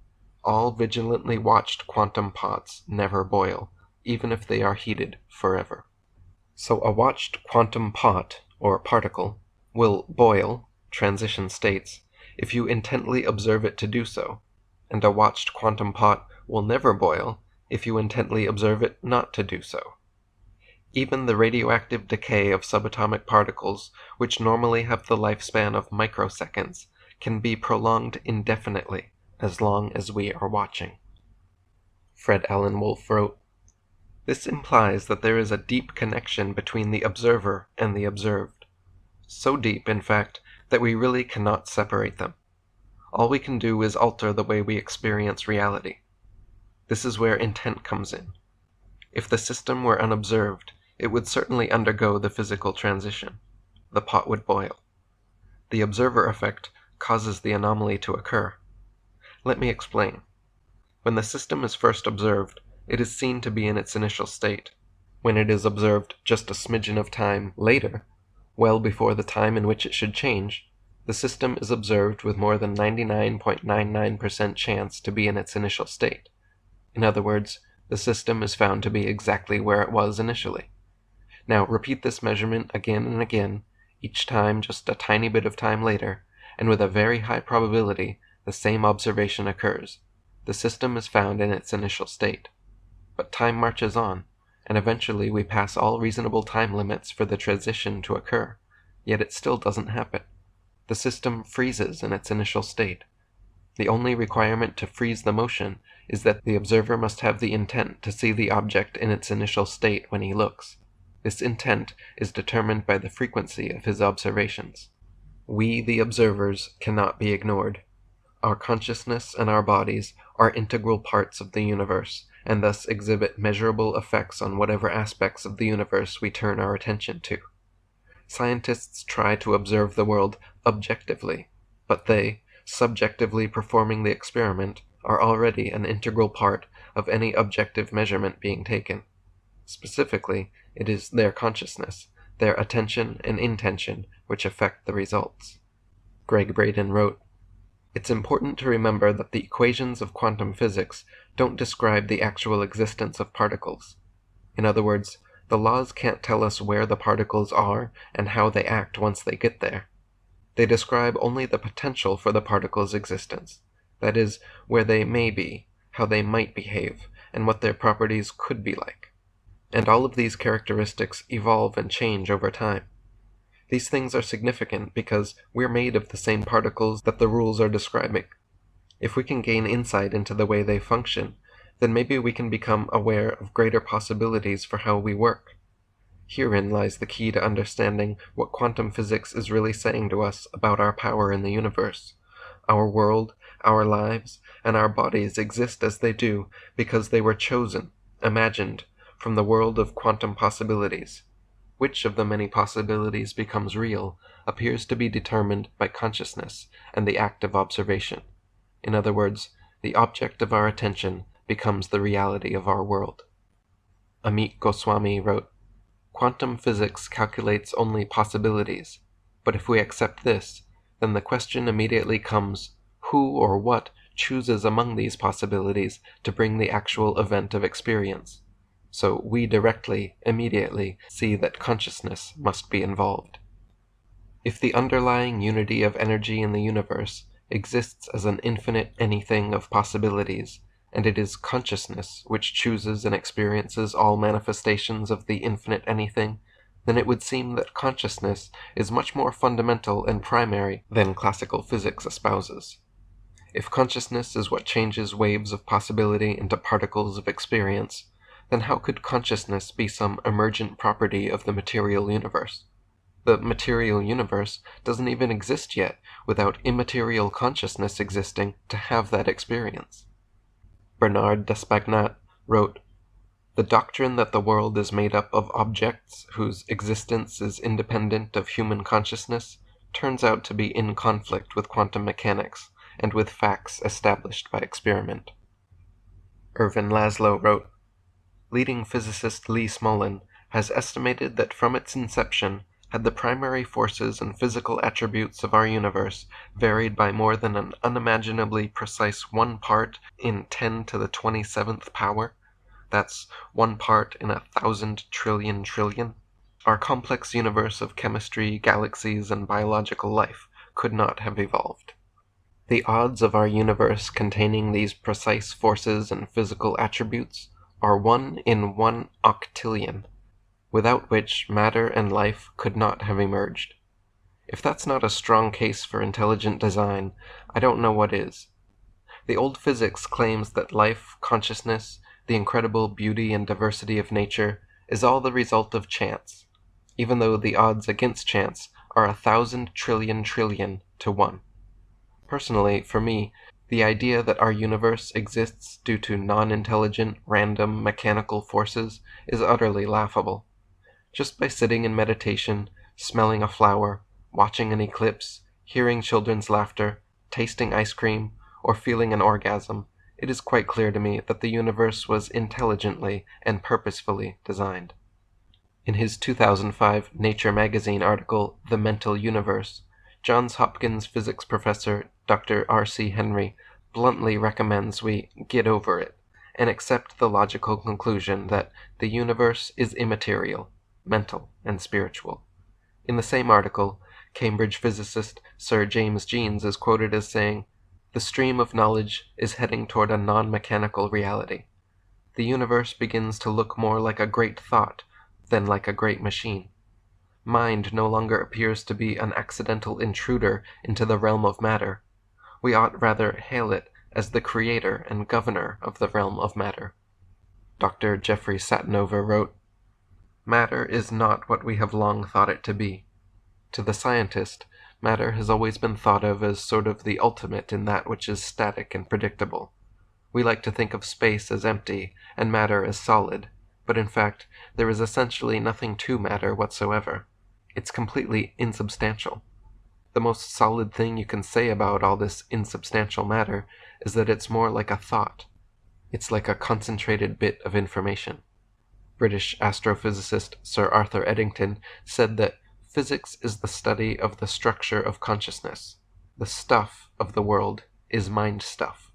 All vigilantly watched quantum pots never boil, even if they are heated forever. So a watched quantum pot, or particle, will boil, transition states, if you intently observe it to do so, and a watched quantum pot will never boil if you intently observe it not to do so. Even the radioactive decay of subatomic particles, which normally have the lifespan of microseconds, can be prolonged indefinitely as long as we are watching. Fred Alan Wolf wrote, "This implies that there is a deep connection between the observer and the observed. So deep, in fact, that we really cannot separate them. All we can do is alter the way we experience reality. This is where intent comes in. If the system were unobserved, it would certainly undergo the physical transition. The pot would boil. The observer effect causes the anomaly to occur. Let me explain. When the system is first observed, it is seen to be in its initial state. When it is observed just a smidgen of time later, well before the time in which it should change, the system is observed with more than ninety-nine point nine nine percent chance to be in its initial state. In other words, the system is found to be exactly where it was initially. Now repeat this measurement again and again, each time just a tiny bit of time later, and with a very high probability the same observation occurs. The system is found in its initial state. But time marches on, and eventually we pass all reasonable time limits for the transition to occur, yet it still doesn't happen. The system freezes in its initial state. The only requirement to freeze the motion is that the observer must have the intent to see the object in its initial state when he looks. This intent is determined by the frequency of his observations. We, the observers, cannot be ignored. Our consciousness and our bodies are integral parts of the universe, and thus exhibit measurable effects on whatever aspects of the universe we turn our attention to. Scientists try to observe the world objectively, but they, subjectively performing the experiment, are already an integral part of any objective measurement being taken. Specifically, it is their consciousness, their attention and intention which affect the results. Gregg Braden wrote, "It's important to remember that the equations of quantum physics don't describe the actual existence of particles. In other words, the laws can't tell us where the particles are and how they act once they get there. They describe only the potential for the particles' existence, that is, where they may be, how they might behave, and what their properties could be like. And all of these characteristics evolve and change over time. These things are significant because we're made of the same particles that the rules are describing. If we can gain insight into the way they function, then maybe we can become aware of greater possibilities for how we work. Herein lies the key to understanding what quantum physics is really saying to us about our power in the universe. Our world, our lives, and our bodies exist as they do because they were chosen, imagined, from the world of quantum possibilities. Which of the many possibilities becomes real appears to be determined by consciousness and the act of observation. In other words, the object of our attention becomes the reality of our world." Amit Goswami wrote, "Quantum physics calculates only possibilities, but if we accept this, then the question immediately comes, who or what chooses among these possibilities to bring the actual event of experience? So we directly, immediately, see that consciousness must be involved. If the underlying unity of energy in the universe exists as an infinite anything of possibilities, and it is consciousness which chooses and experiences all manifestations of the infinite anything, then it would seem that consciousness is much more fundamental and primary than classical physics espouses. If consciousness is what changes waves of possibility into particles of experience, then how could consciousness be some emergent property of the material universe? The material universe doesn't even exist yet without immaterial consciousness existing to have that experience." Bernard d'Espagnat wrote, "The doctrine that the world is made up of objects whose existence is independent of human consciousness turns out to be in conflict with quantum mechanics and with facts established by experiment." Ervin Laszlo wrote, "Leading physicist Lee Smolin has estimated that from its inception, had the primary forces and physical attributes of our universe varied by more than an unimaginably precise one part in ten to the twenty-seventh power, that's one part in a thousand trillion trillion, our complex universe of chemistry, galaxies, and biological life could not have evolved. The odds of our universe containing these precise forces and physical attributes are one in one octillion, without which matter and life could not have emerged. If that's not a strong case for intelligent design, I don't know what is. The old physics claims that life, consciousness, the incredible beauty and diversity of nature, is all the result of chance, even though the odds against chance are a thousand trillion trillion to one. Personally, for me, the idea that our universe exists due to non-intelligent, random, mechanical forces is utterly laughable. Just by sitting in meditation, smelling a flower, watching an eclipse, hearing children's laughter, tasting ice cream, or feeling an orgasm, it is quite clear to me that the universe was intelligently and purposefully designed." In his two thousand five Nature magazine article, The Mental Universe, Johns Hopkins physics professor Doctor R C Henry bluntly recommends we get over it and accept the logical conclusion that the universe is immaterial, mental, and spiritual. In the same article, Cambridge physicist Sir James Jeans is quoted as saying, "The stream of knowledge is heading toward a non-mechanical reality. the universe begins to look more like a great thought than like a great machine. Mind no longer appears to be an accidental intruder into the realm of matter. We ought rather hail it as the creator and governor of the realm of matter. Doctor Jeffrey Satinover wrote, "Matter is not what we have long thought it to be. To the scientist, matter has always been thought of as sort of the ultimate in that which is static and predictable. We like to think of space as empty and matter as solid, but in fact there is essentially nothing to matter whatsoever. It's completely insubstantial. The most solid thing you can say about all this insubstantial matter is that it's more like a thought. It's like a concentrated bit of information." British astrophysicist Sir Arthur Eddington said that physics is the study of the structure of consciousness. The stuff of the world is mind stuff.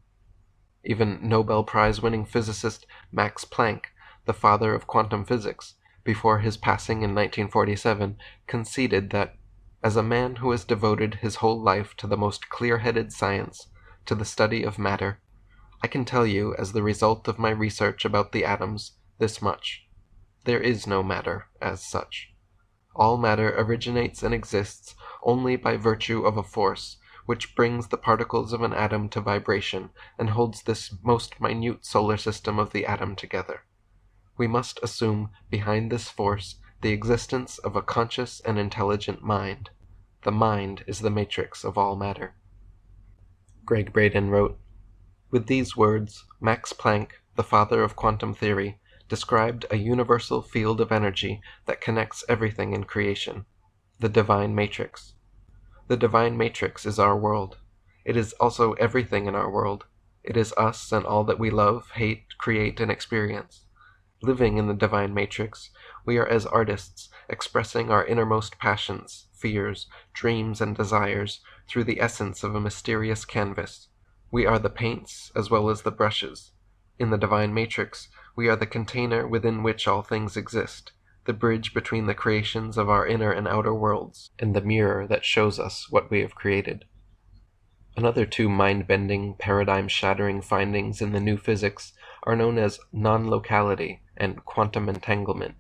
Even Nobel Prize-winning physicist Max Planck, the father of quantum physics, before his passing in nineteen forty-seven, conceded that, as a man who has devoted his whole life to the most clear-headed science, to the study of matter, I can tell you, as the result of my research about the atoms, this much. There is no matter as such. All matter originates and exists only by virtue of a force which brings the particles of an atom to vibration and holds this most minute solar system of the atom together. We must assume behind this force the existence of a conscious and intelligent mind. The mind is the matrix of all matter. Gregg Braden wrote, "With these words, Max Planck, the father of quantum theory, described a universal field of energy that connects everything in creation, the divine matrix. The divine matrix is our world. It is also everything in our world. It is us and all that we love, hate, create, and experience. Living in the divine matrix, we are as artists, expressing our innermost passions, fears, dreams, and desires through the essence of a mysterious canvas. We are the paints as well as the brushes. In the divine matrix, we are the container within which all things exist, the bridge between the creations of our inner and outer worlds, and the mirror that shows us what we have created." Another two mind-bending, paradigm-shattering findings in the new physics are known as non-locality and quantum entanglement.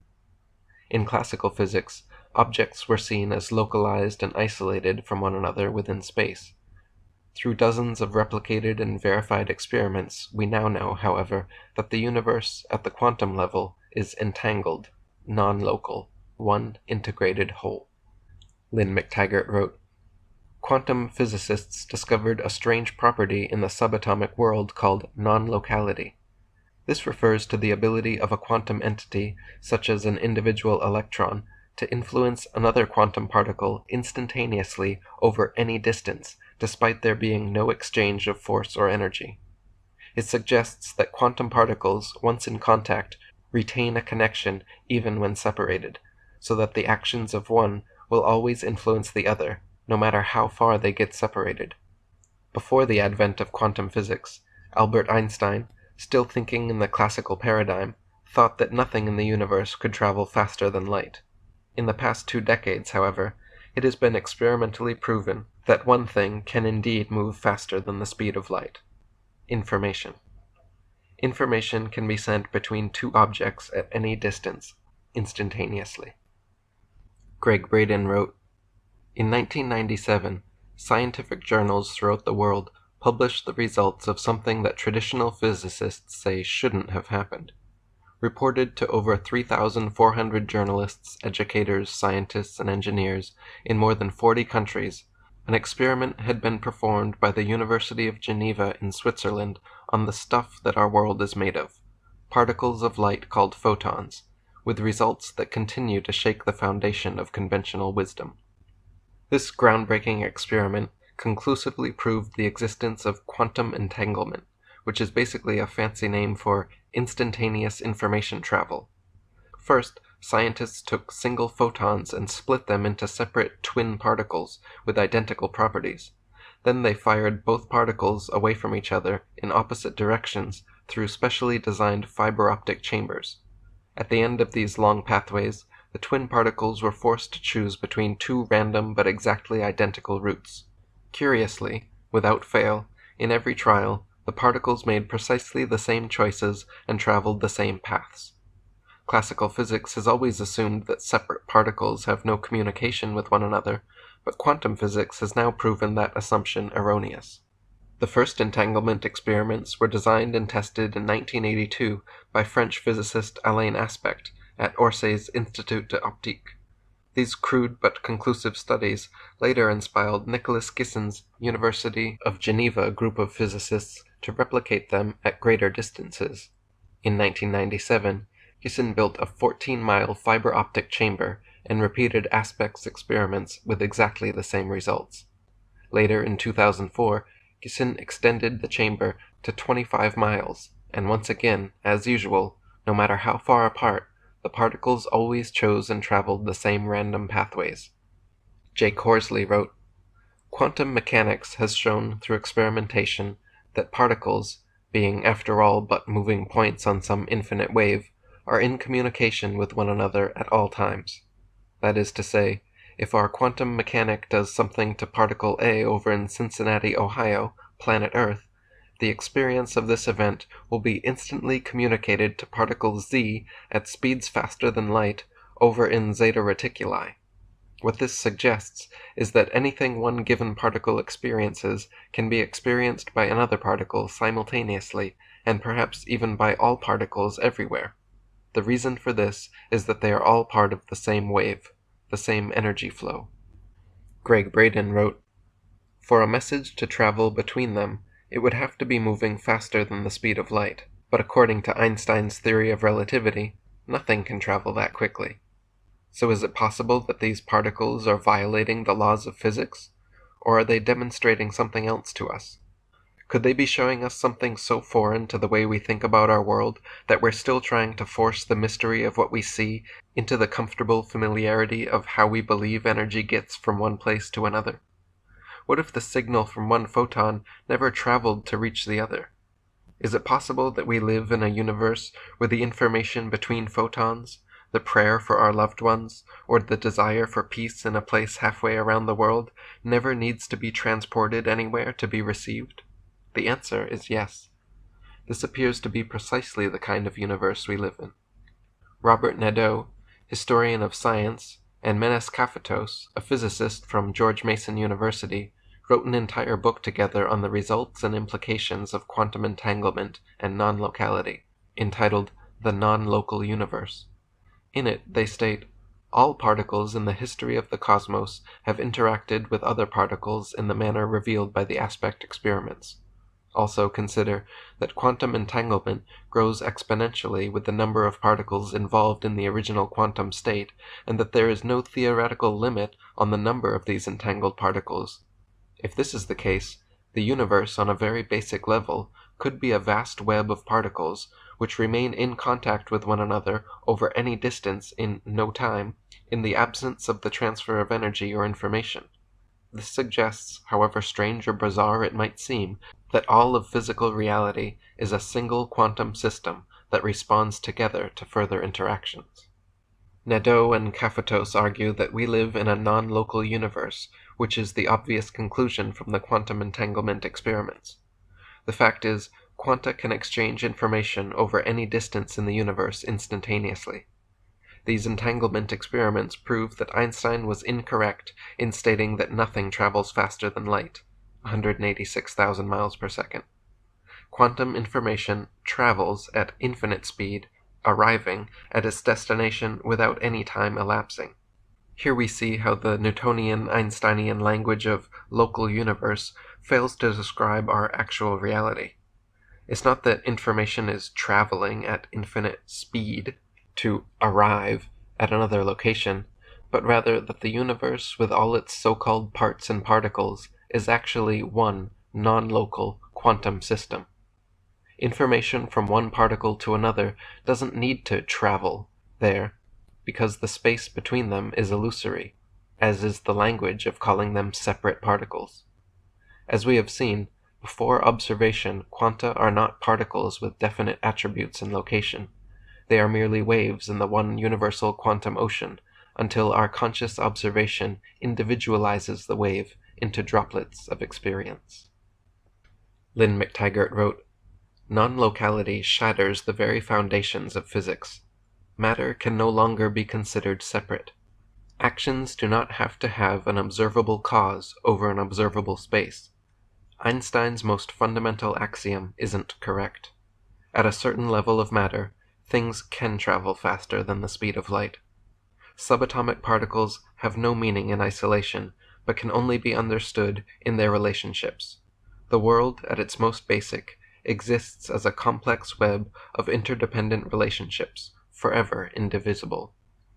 In classical physics, objects were seen as localized and isolated from one another within space. Through dozens of replicated and verified experiments, we now know, however, that the universe at the quantum level is entangled, non-local, one integrated whole. Lynn McTaggart wrote, "Quantum physicists discovered a strange property in the subatomic world called non-locality. This refers to the ability of a quantum entity, such as an individual electron, to influence another quantum particle instantaneously over any distance, despite there being no exchange of force or energy. It suggests that quantum particles, once in contact, retain a connection even when separated, so that the actions of one will always influence the other, no matter how far they get separated. Before the advent of quantum physics, Albert Einstein, still thinking in the classical paradigm, thought that nothing in the universe could travel faster than light. In the past two decades, however, it has been experimentally proven that one thing can indeed move faster than the speed of light: information. Information can be sent between two objects at any distance, instantaneously." Gregg Braden wrote, "In nineteen ninety-seven, scientific journals throughout the world published the results of something that traditional physicists say shouldn't have happened. Reported to over three thousand four hundred journalists, educators, scientists, and engineers in more than forty countries, an experiment had been performed by the University of Geneva in Switzerland on the stuff that our world is made of, particles of light called photons, with results that continue to shake the foundation of conventional wisdom. This groundbreaking experiment conclusively proved the existence of quantum entanglement, which is basically a fancy name for instantaneous information travel. First, scientists took single photons and split them into separate twin particles with identical properties. Then they fired both particles away from each other in opposite directions through specially designed fiber optic chambers. At the end of these long pathways, the twin particles were forced to choose between two random but exactly identical routes. Curiously, without fail, in every trial, The particles made precisely the same choices and traveled the same paths. Classical physics has always assumed that separate particles have no communication with one another, but quantum physics has now proven that assumption erroneous. The first entanglement experiments were designed and tested in nineteen eighty-two by French physicist Alain Aspect at Orsay's Institut d'Optique. These crude but conclusive studies later inspired Nicolas Gislin's University of Geneva group of physicists to replicate them at greater distances. In nineteen ninety-seven, Gislin built a fourteen-mile fiber-optic chamber and repeated Aspect's experiments with exactly the same results. Later, in two thousand four, Gislin extended the chamber to twenty-five miles, and once again, as usual, no matter how far apart, the particles always chose and traveled the same random pathways. Jake Horsley wrote, "Quantum mechanics has shown through experimentation that particles, being after all but moving points on some infinite wave, are in communication with one another at all times. That is to say, if our quantum mechanic does something to particle A over in Cincinnati, Ohio, planet Earth, the experience of this event will be instantly communicated to particle Z at speeds faster than light over in Zeta Reticuli. What this suggests is that anything one given particle experiences can be experienced by another particle simultaneously, and perhaps even by all particles everywhere. The reason for this is that they are all part of the same wave, the same energy flow." Greg Braden wrote, "For a message to travel between them, it would have to be moving faster than the speed of light, but according to Einstein's theory of relativity, nothing can travel that quickly. So is it possible that these particles are violating the laws of physics, or are they demonstrating something else to us? Could they be showing us something so foreign to the way we think about our world that we're still trying to force the mystery of what we see into the comfortable familiarity of how we believe energy gets from one place to another? What if the signal from one photon never traveled to reach the other? Is it possible that we live in a universe where the information between photons, the prayer for our loved ones, or the desire for peace in a place halfway around the world, never needs to be transported anywhere to be received? The answer is yes. This appears to be precisely the kind of universe we live in." Robert Nadeau, historian of science, and Menes Kafatos, a physicist from George Mason University, wrote an entire book together on the results and implications of quantum entanglement and non-locality, entitled The Non-Local Universe. In it, they state, "All particles in the history of the cosmos have interacted with other particles in the manner revealed by the Aspect experiments. Also consider that quantum entanglement grows exponentially with the number of particles involved in the original quantum state, and that there is no theoretical limit on the number of these entangled particles. If this is the case, the universe on a very basic level could be a vast web of particles which remain in contact with one another over any distance in no time, in the absence of the transfer of energy or information. This suggests, however strange or bizarre it might seem, that all of physical reality is a single quantum system that responds together to further interactions." Nadeau and Kafatos argue that we live in a non-local universe, which is the obvious conclusion from the quantum entanglement experiments. The fact is, quanta can exchange information over any distance in the universe instantaneously. These entanglement experiments prove that Einstein was incorrect in stating that nothing travels faster than light, one hundred eighty-six thousand miles per second. Quantum information travels at infinite speed, arriving at its destination without any time elapsing. Here we see how the Newtonian Einsteinian language of local universe fails to describe our actual reality. It's not that information is traveling at infinite speed to arrive at another location, but rather that the universe with all its so-called parts and particles is actually one non-local quantum system. Information from one particle to another doesn't need to travel there, because the space between them is illusory, as is the language of calling them separate particles. As we have seen, before observation, quanta are not particles with definite attributes and location. They are merely waves in the one universal quantum ocean, until our conscious observation individualizes the wave into droplets of experience. Lynn McTaggart wrote, "Non-locality shatters the very foundations of physics. Matter can no longer be considered separate. Actions do not have to have an observable cause over an observable space. Einstein's most fundamental axiom isn't correct. At a certain level of matter, things can travel faster than the speed of light. Subatomic particles have no meaning in isolation, but can only be understood in their relationships. The world, at its most basic, exists as a complex web of interdependent relationships, forever indivisible."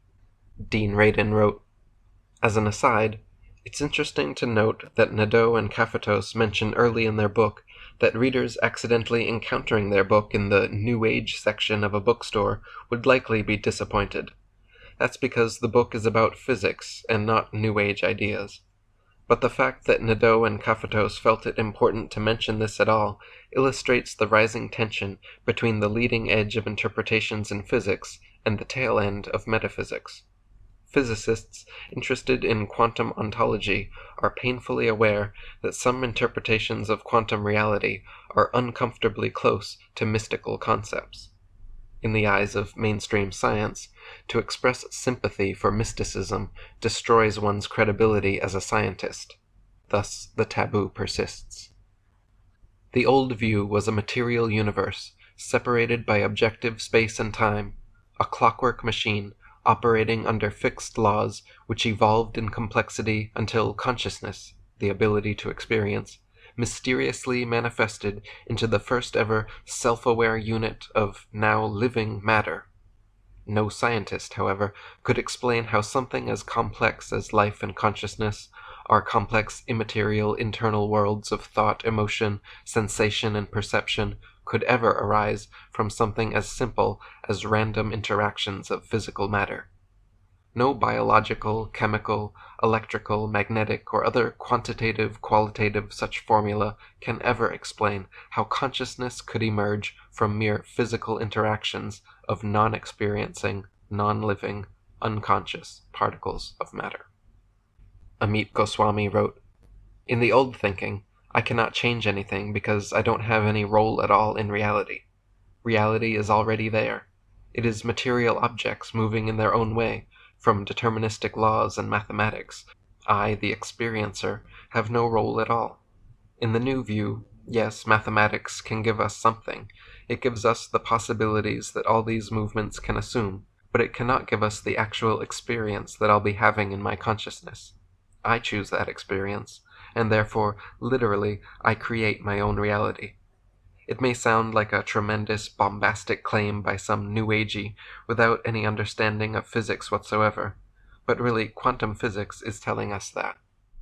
Dean Radin wrote, "As an aside, it's interesting to note that Nadeau and Kaffatos mention early in their book that readers accidentally encountering their book in the New Age section of a bookstore would likely be disappointed. That's because the book is about physics and not New Age ideas. But the fact that Nadeau and Kaffatos felt it important to mention this at all illustrates the rising tension between the leading edge of interpretations in physics and the tail end of metaphysics. Physicists interested in quantum ontology are painfully aware that some interpretations of quantum reality are uncomfortably close to mystical concepts. In the eyes of mainstream science, to express sympathy for mysticism destroys one's credibility as a scientist. Thus, the taboo persists. The old view was a material universe, separated by objective space and time, a clockwork machine operating under fixed laws which evolved in complexity until consciousness, the ability to experience, mysteriously manifested into the first ever self-aware unit of now living matter. No scientist, however, could explain how something as complex as life and consciousness, our complex immaterial internal worlds of thought, emotion, sensation, and perception, could ever arise from something as simple as random interactions of physical matter. No biological, chemical, electrical, magnetic, or other quantitative, qualitative such formula can ever explain how consciousness could emerge from mere physical interactions of non-experiencing, non-living, unconscious particles of matter." Amit Goswami wrote, "In the old thinking, I cannot change anything because I don't have any role at all in reality. Reality is already there. It is material objects moving in their own way, from deterministic laws and mathematics. I, the experiencer, have no role at all. In the new view, yes, mathematics can give us something. It gives us the possibilities that all these movements can assume, but it cannot give us the actual experience that I'll be having in my consciousness. I choose that experience, and therefore, literally, I create my own reality. It may sound like a tremendous, bombastic claim by some new agey without any understanding of physics whatsoever, but really quantum physics is telling us that."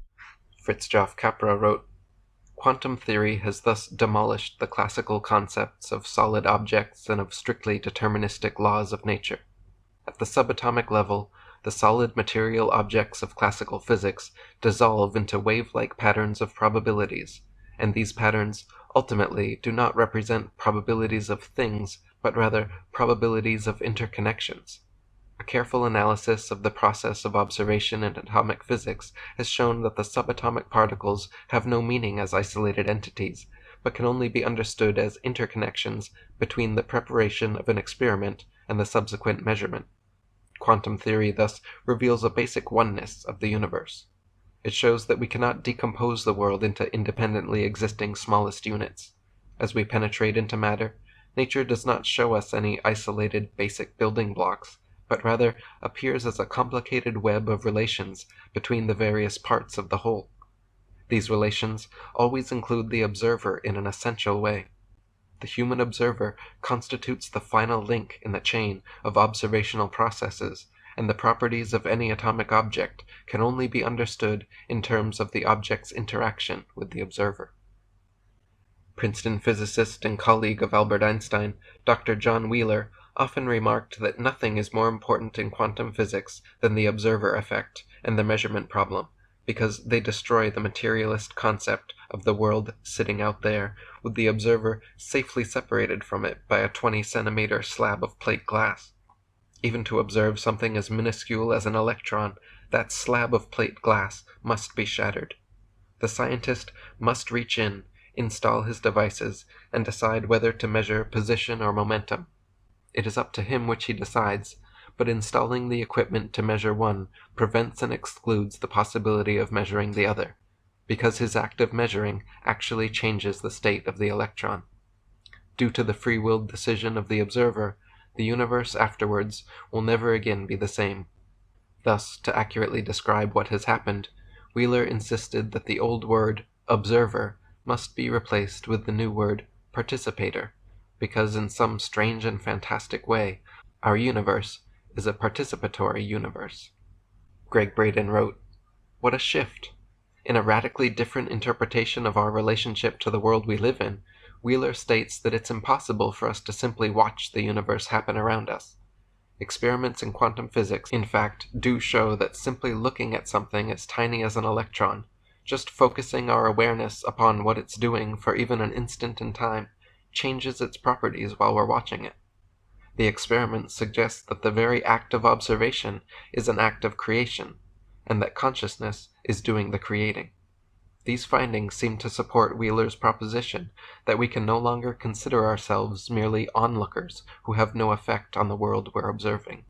Fritjof Capra wrote, "Quantum theory has thus demolished the classical concepts of solid objects and of strictly deterministic laws of nature. At the subatomic level, the solid material objects of classical physics dissolve into wave-like patterns of probabilities, and these patterns ultimately do not represent probabilities of things, but rather probabilities of interconnections. A careful analysis of the process of observation in atomic physics has shown that the subatomic particles have no meaning as isolated entities, but can only be understood as interconnections between the preparation of an experiment and the subsequent measurement. Quantum theory thus reveals a basic oneness of the universe. It shows that we cannot decompose the world into independently existing smallest units. As we penetrate into matter, nature does not show us any isolated basic building blocks, but rather appears as a complicated web of relations between the various parts of the whole. These relations always include the observer in an essential way. The human observer constitutes the final link in the chain of observational processes, and the properties of any atomic object can only be understood in terms of the object's interaction with the observer." Princeton physicist and colleague of Albert Einstein, Doctor John Wheeler, often remarked that nothing is more important in quantum physics than the observer effect and the measurement problem, because they destroy the materialist concept of the world sitting out there, with the observer safely separated from it by a twenty centimeter slab of plate glass. Even to observe something as minuscule as an electron, that slab of plate glass must be shattered. The scientist must reach in, install his devices, and decide whether to measure position or momentum. It is up to him which he decides, but installing the equipment to measure one prevents and excludes the possibility of measuring the other, because his act of measuring actually changes the state of the electron. Due to the free-willed decision of the observer, the universe afterwards will never again be the same. Thus, to accurately describe what has happened, Wheeler insisted that the old word observer must be replaced with the new word participator, because in some strange and fantastic way, our universe is a participatory universe. Greg Braden wrote, "What a shift! In a radically different interpretation of our relationship to the world we live in, Wheeler states that it's impossible for us to simply watch the universe happen around us. Experiments in quantum physics, in fact, do show that simply looking at something as tiny as an electron, just focusing our awareness upon what it's doing for even an instant in time, changes its properties while we're watching it. The experiments suggest that the very act of observation is an act of creation, and that consciousness is doing the creating. These findings seem to support Wheeler's proposition that we can no longer consider ourselves merely onlookers who have no effect on the world we're observing."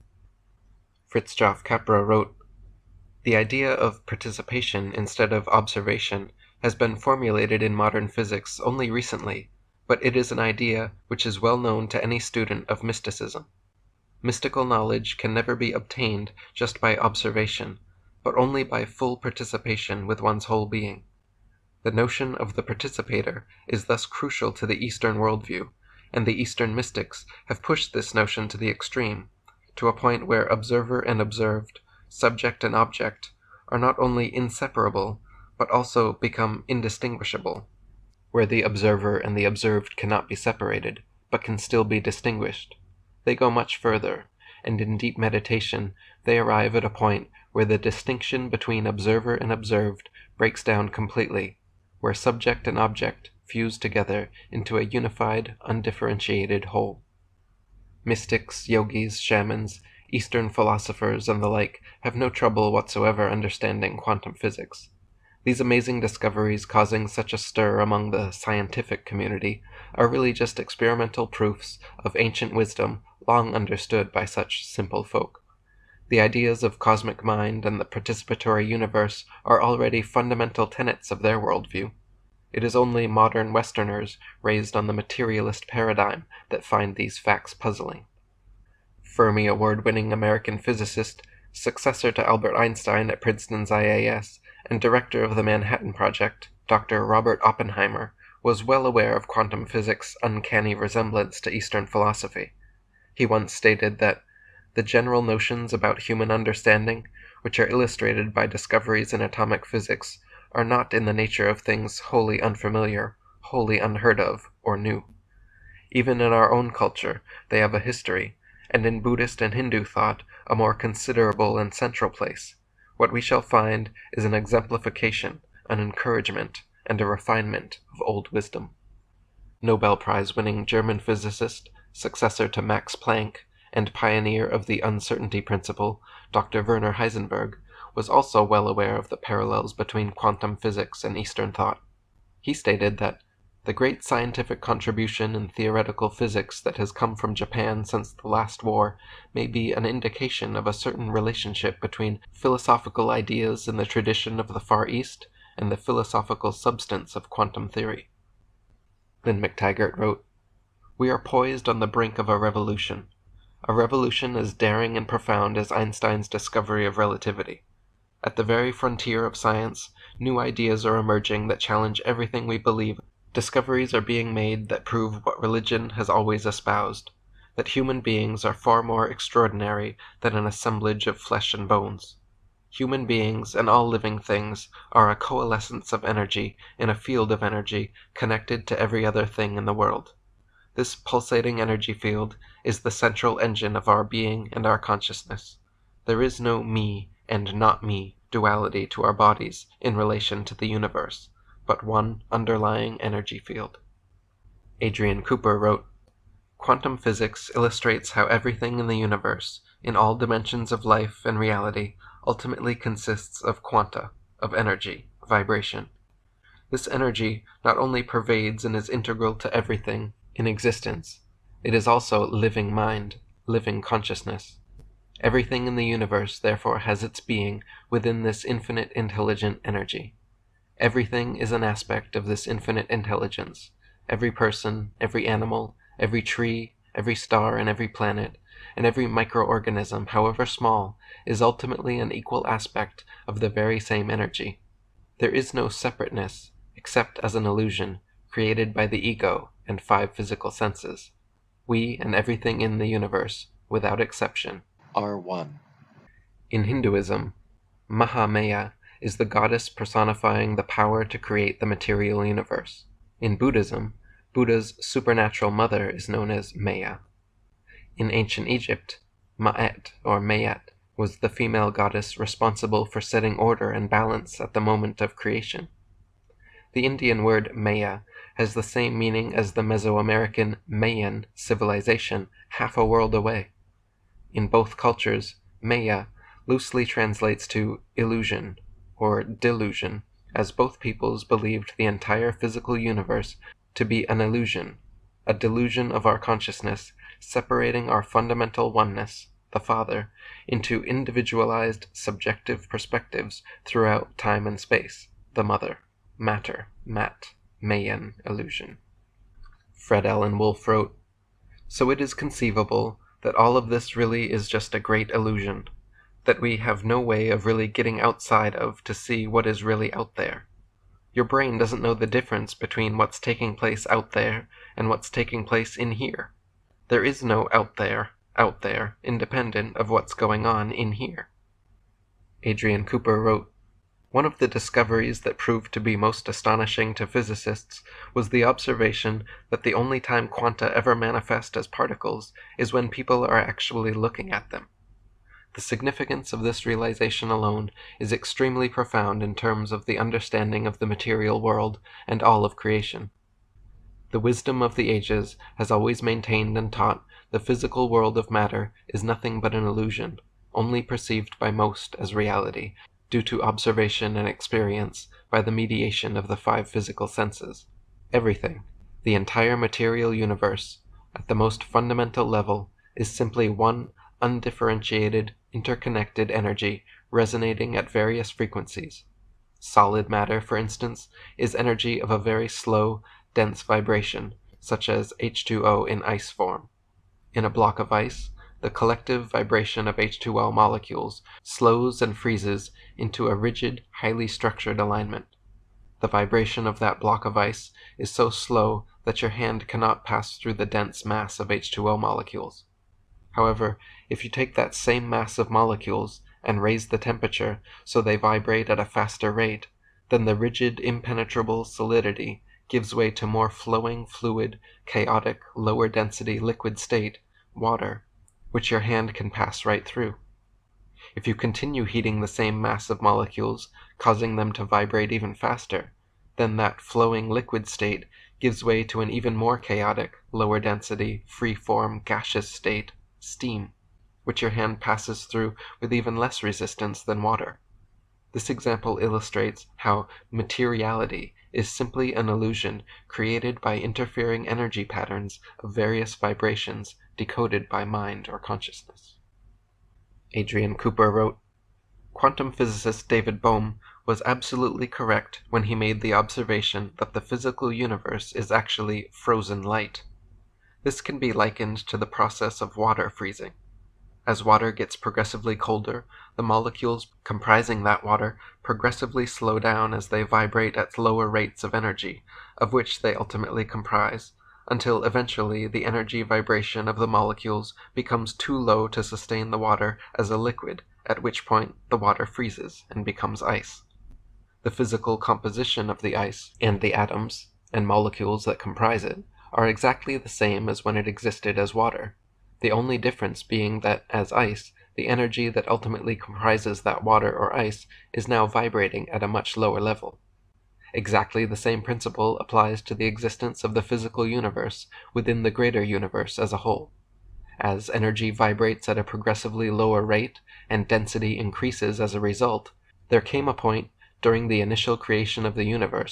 Fritjof Capra wrote, "The idea of participation instead of observation has been formulated in modern physics only recently, but it is an idea which is well known to any student of mysticism. Mystical knowledge can never be obtained just by observation, but only by full participation with one's whole being. The notion of the participator is thus crucial to the Eastern worldview, and the Eastern mystics have pushed this notion to the extreme, to a point where observer and observed, subject and object, are not only inseparable, but also become indistinguishable. Where the observer and the observed cannot be separated, but can still be distinguished. They go much further, and in deep meditation they arrive at a point where the distinction between observer and observed breaks down completely, where subject and object fuse together into a unified, undifferentiated whole. Mystics, yogis, shamans, Eastern philosophers, and the like have no trouble whatsoever understanding quantum physics. These amazing discoveries causing such a stir among the scientific community are really just experimental proofs of ancient wisdom long understood by such simple folk. The ideas of cosmic mind and the participatory universe are already fundamental tenets of their worldview. It is only modern Westerners raised on the materialist paradigm that find these facts puzzling. Fermi Award-winning American physicist, successor to Albert Einstein at Princeton's I A S, and director of the Manhattan Project, Doctor Robert Oppenheimer, was well aware of quantum physics' uncanny resemblance to Eastern philosophy. He once stated that the general notions about human understanding, which are illustrated by discoveries in atomic physics, are not in the nature of things wholly unfamiliar, wholly unheard of, or new. Even in our own culture, they have a history, and in Buddhist and Hindu thought, a more considerable and central place. What we shall find is an exemplification, an encouragement, and a refinement of old wisdom. Nobel Prize-winning German physicist, successor to Max Planck, and pioneer of the uncertainty principle, Doctor Werner Heisenberg, was also well aware of the parallels between quantum physics and Eastern thought. He stated that the great scientific contribution in theoretical physics that has come from Japan since the last war may be an indication of a certain relationship between philosophical ideas in the tradition of the Far East and the philosophical substance of quantum theory. Lynn McTaggart wrote, "We are poised on the brink of a revolution, a revolution as daring and profound as Einstein's discovery of relativity. At the very frontier of science, new ideas are emerging that challenge everything we believe. Discoveries are being made that prove what religion has always espoused, that human beings are far more extraordinary than an assemblage of flesh and bones. Human beings and all living things are a coalescence of energy in a field of energy connected to every other thing in the world. This pulsating energy field is the central engine of our being and our consciousness. There is no me and not me duality to our bodies in relation to the universe, but one underlying energy field." Adrian Cooper wrote, "Quantum physics illustrates how everything in the universe, in all dimensions of life and reality, ultimately consists of quanta, of energy, vibration. This energy not only pervades and is integral to everything in existence, it is also living mind, living consciousness. Everything in the universe therefore has its being within this infinite intelligent energy. Everything is an aspect of this infinite intelligence. Every person, every animal, every tree, every star and every planet, and every microorganism, however small, is ultimately an equal aspect of the very same energy. There is no separateness, except as an illusion, created by the ego and five physical senses. We and everything in the universe, without exception, are one. In Hinduism, Mahamaya is the goddess personifying the power to create the material universe. In Buddhism, Buddha's supernatural mother is known as Maya. In ancient Egypt, Ma'at or Mayat was the female goddess responsible for setting order and balance at the moment of creation. The Indian word Maya has the same meaning as the Mesoamerican Mayan civilization half a world away. In both cultures, Maya loosely translates to illusion or delusion, as both peoples believed the entire physical universe to be an illusion, a delusion of our consciousness, separating our fundamental oneness, the Father, into individualized subjective perspectives throughout time and space, the Mother, matter, mat, Mayan illusion. Fred Allen Wolf wrote, "So it is conceivable that all of this really is just a great illusion, that we have no way of really getting outside of to see what is really out there. Your brain doesn't know the difference between what's taking place out there and what's taking place in here. There is no out there, out there, independent of what's going on in here." Adrian Cooper wrote, "One of the discoveries that proved to be most astonishing to physicists was the observation that the only time quanta ever manifest as particles is when people are actually looking at them. The significance of this realization alone is extremely profound in terms of the understanding of the material world and all of creation. The wisdom of the ages has always maintained and taught the physical world of matter is nothing but an illusion, only perceived by most as reality, due to observation and experience by the mediation of the five physical senses. Everything, the entire material universe, at the most fundamental level, is simply one undifferentiated, interconnected energy resonating at various frequencies. Solid matter, for instance, is energy of a very slow, dense vibration, such as H two O in ice form. In a block of ice, the collective vibration of H two O molecules slows and freezes into a rigid, highly structured alignment. The vibration of that block of ice is so slow that your hand cannot pass through the dense mass of H two O molecules. However, if you take that same mass of molecules and raise the temperature so they vibrate at a faster rate, then the rigid, impenetrable solidity gives way to more flowing, fluid, chaotic, lower density liquid state, water, which your hand can pass right through. If you continue heating the same mass of molecules, causing them to vibrate even faster, then that flowing liquid state gives way to an even more chaotic, lower density, free-form, gaseous state, steam, which your hand passes through with even less resistance than water. This example illustrates how materiality is simply an illusion created by interfering energy patterns of various vibrations decoded by mind or consciousness." Adrian Cooper wrote, "Quantum physicist David Bohm was absolutely correct when he made the observation that the physical universe is actually frozen light. This can be likened to the process of water freezing. As water gets progressively colder, the molecules comprising that water progressively slow down as they vibrate at lower rates of energy, of which they ultimately comprise, until eventually the energy vibration of the molecules becomes too low to sustain the water as a liquid, at which point the water freezes and becomes ice. The physical composition of the ice, and the atoms and molecules that comprise it, are exactly the same as when it existed as water, the only difference being that, as ice, the energy that ultimately comprises that water or ice is now vibrating at a much lower level. Exactly the same principle applies to the existence of the physical universe within the greater universe as a whole. As energy vibrates at a progressively lower rate and density increases as a result, there came a point during the initial creation of the universe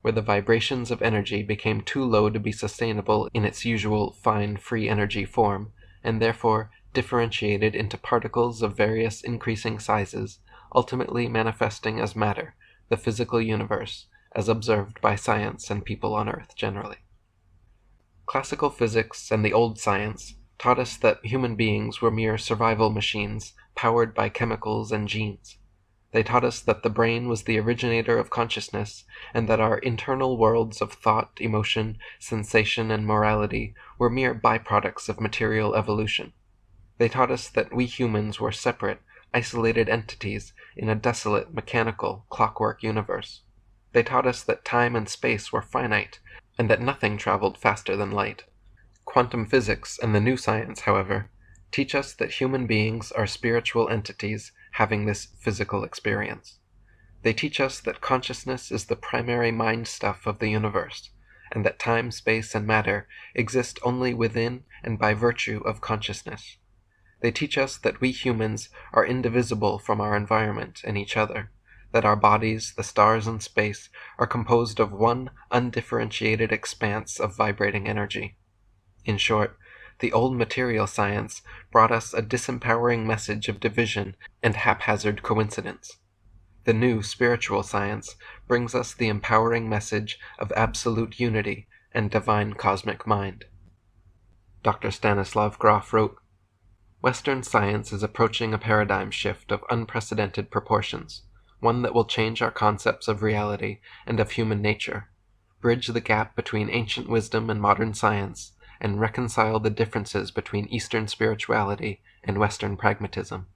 where the vibrations of energy became too low to be sustainable in its usual fine free energy form, and therefore differentiated into particles of various increasing sizes, ultimately manifesting as matter, the physical universe, as observed by science and people on Earth generally. Classical physics and the old science taught us that human beings were mere survival machines powered by chemicals and genes. They taught us that the brain was the originator of consciousness, and that our internal worlds of thought, emotion, sensation, and morality were mere byproducts of material evolution. They taught us that we humans were separate, isolated entities in a desolate, mechanical, clockwork universe. They taught us that time and space were finite, and that nothing traveled faster than light. Quantum physics and the new science, however, teach us that human beings are spiritual entities having this physical experience. They teach us that consciousness is the primary mind stuff of the universe, and that time, space, and matter exist only within and by virtue of consciousness. They teach us that we humans are indivisible from our environment and each other, that our bodies, the stars and space, are composed of one undifferentiated expanse of vibrating energy. In short, the old material science brought us a disempowering message of division and haphazard coincidence. The new spiritual science brings us the empowering message of absolute unity and divine cosmic mind. Doctor Stanislav Grof wrote, "Western science is approaching a paradigm shift of unprecedented proportions, one that will change our concepts of reality and of human nature, bridge the gap between ancient wisdom and modern science, and reconcile the differences between Eastern spirituality and Western pragmatism."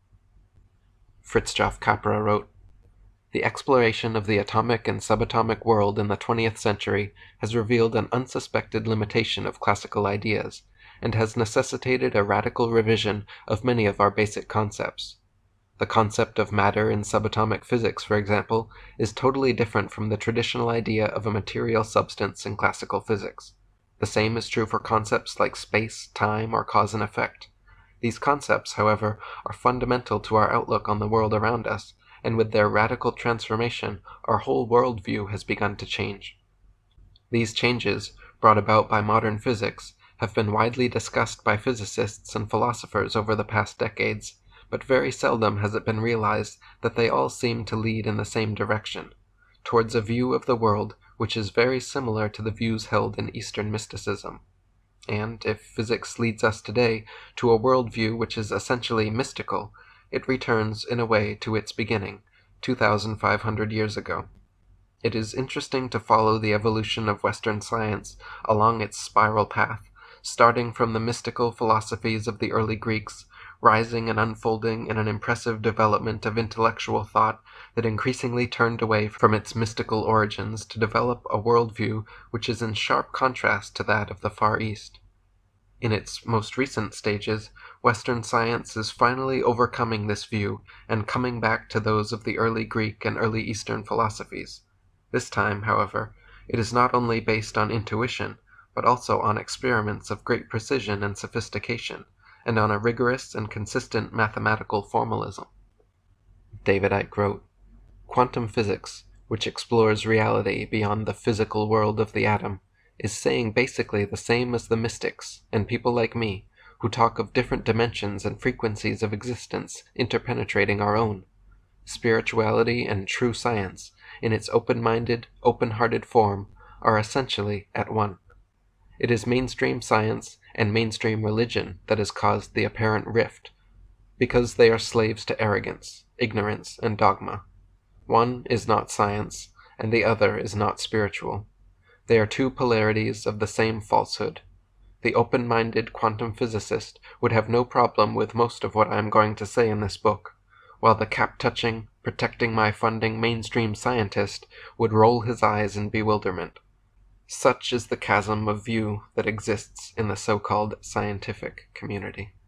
Fritjof Capra wrote, "The exploration of the atomic and subatomic world in the twentieth century has revealed an unsuspected limitation of classical ideas, and has necessitated a radical revision of many of our basic concepts. The concept of matter in subatomic physics, for example, is totally different from the traditional idea of a material substance in classical physics. The same is true for concepts like space, time, or cause and effect. These concepts, however, are fundamental to our outlook on the world around us, and with their radical transformation, our whole worldview has begun to change. These changes, brought about by modern physics, have been widely discussed by physicists and philosophers over the past decades, but very seldom has it been realized that they all seem to lead in the same direction, towards a view of the world which is very similar to the views held in Eastern mysticism. And if physics leads us today to a worldview which is essentially mystical, it returns in a way to its beginning, two thousand five hundred years ago. It is interesting to follow the evolution of Western science along its spiral path, starting from the mystical philosophies of the early Greeks, rising and unfolding in an impressive development of intellectual thought that increasingly turned away from its mystical origins to develop a worldview which is in sharp contrast to that of the Far East. In its most recent stages, Western science is finally overcoming this view and coming back to those of the early Greek and early Eastern philosophies. This time, however, it is not only based on intuition, but also on experiments of great precision and sophistication, and on a rigorous and consistent mathematical formalism. David Icke wrote, "Quantum physics, which explores reality beyond the physical world of the atom, is saying basically the same as the mystics and people like me, who talk of different dimensions and frequencies of existence interpenetrating our own. Spirituality and true science, in its open-minded, open-hearted form, are essentially at one. It is mainstream science and mainstream religion that has caused the apparent rift, because they are slaves to arrogance, ignorance, and dogma. One is not science, and the other is not spiritual. They are two polarities of the same falsehood. The open-minded quantum physicist would have no problem with most of what I am going to say in this book, while the cap-touching, protecting my funding mainstream scientist would roll his eyes in bewilderment. Such is the chasm of view that exists in the so-called scientific community."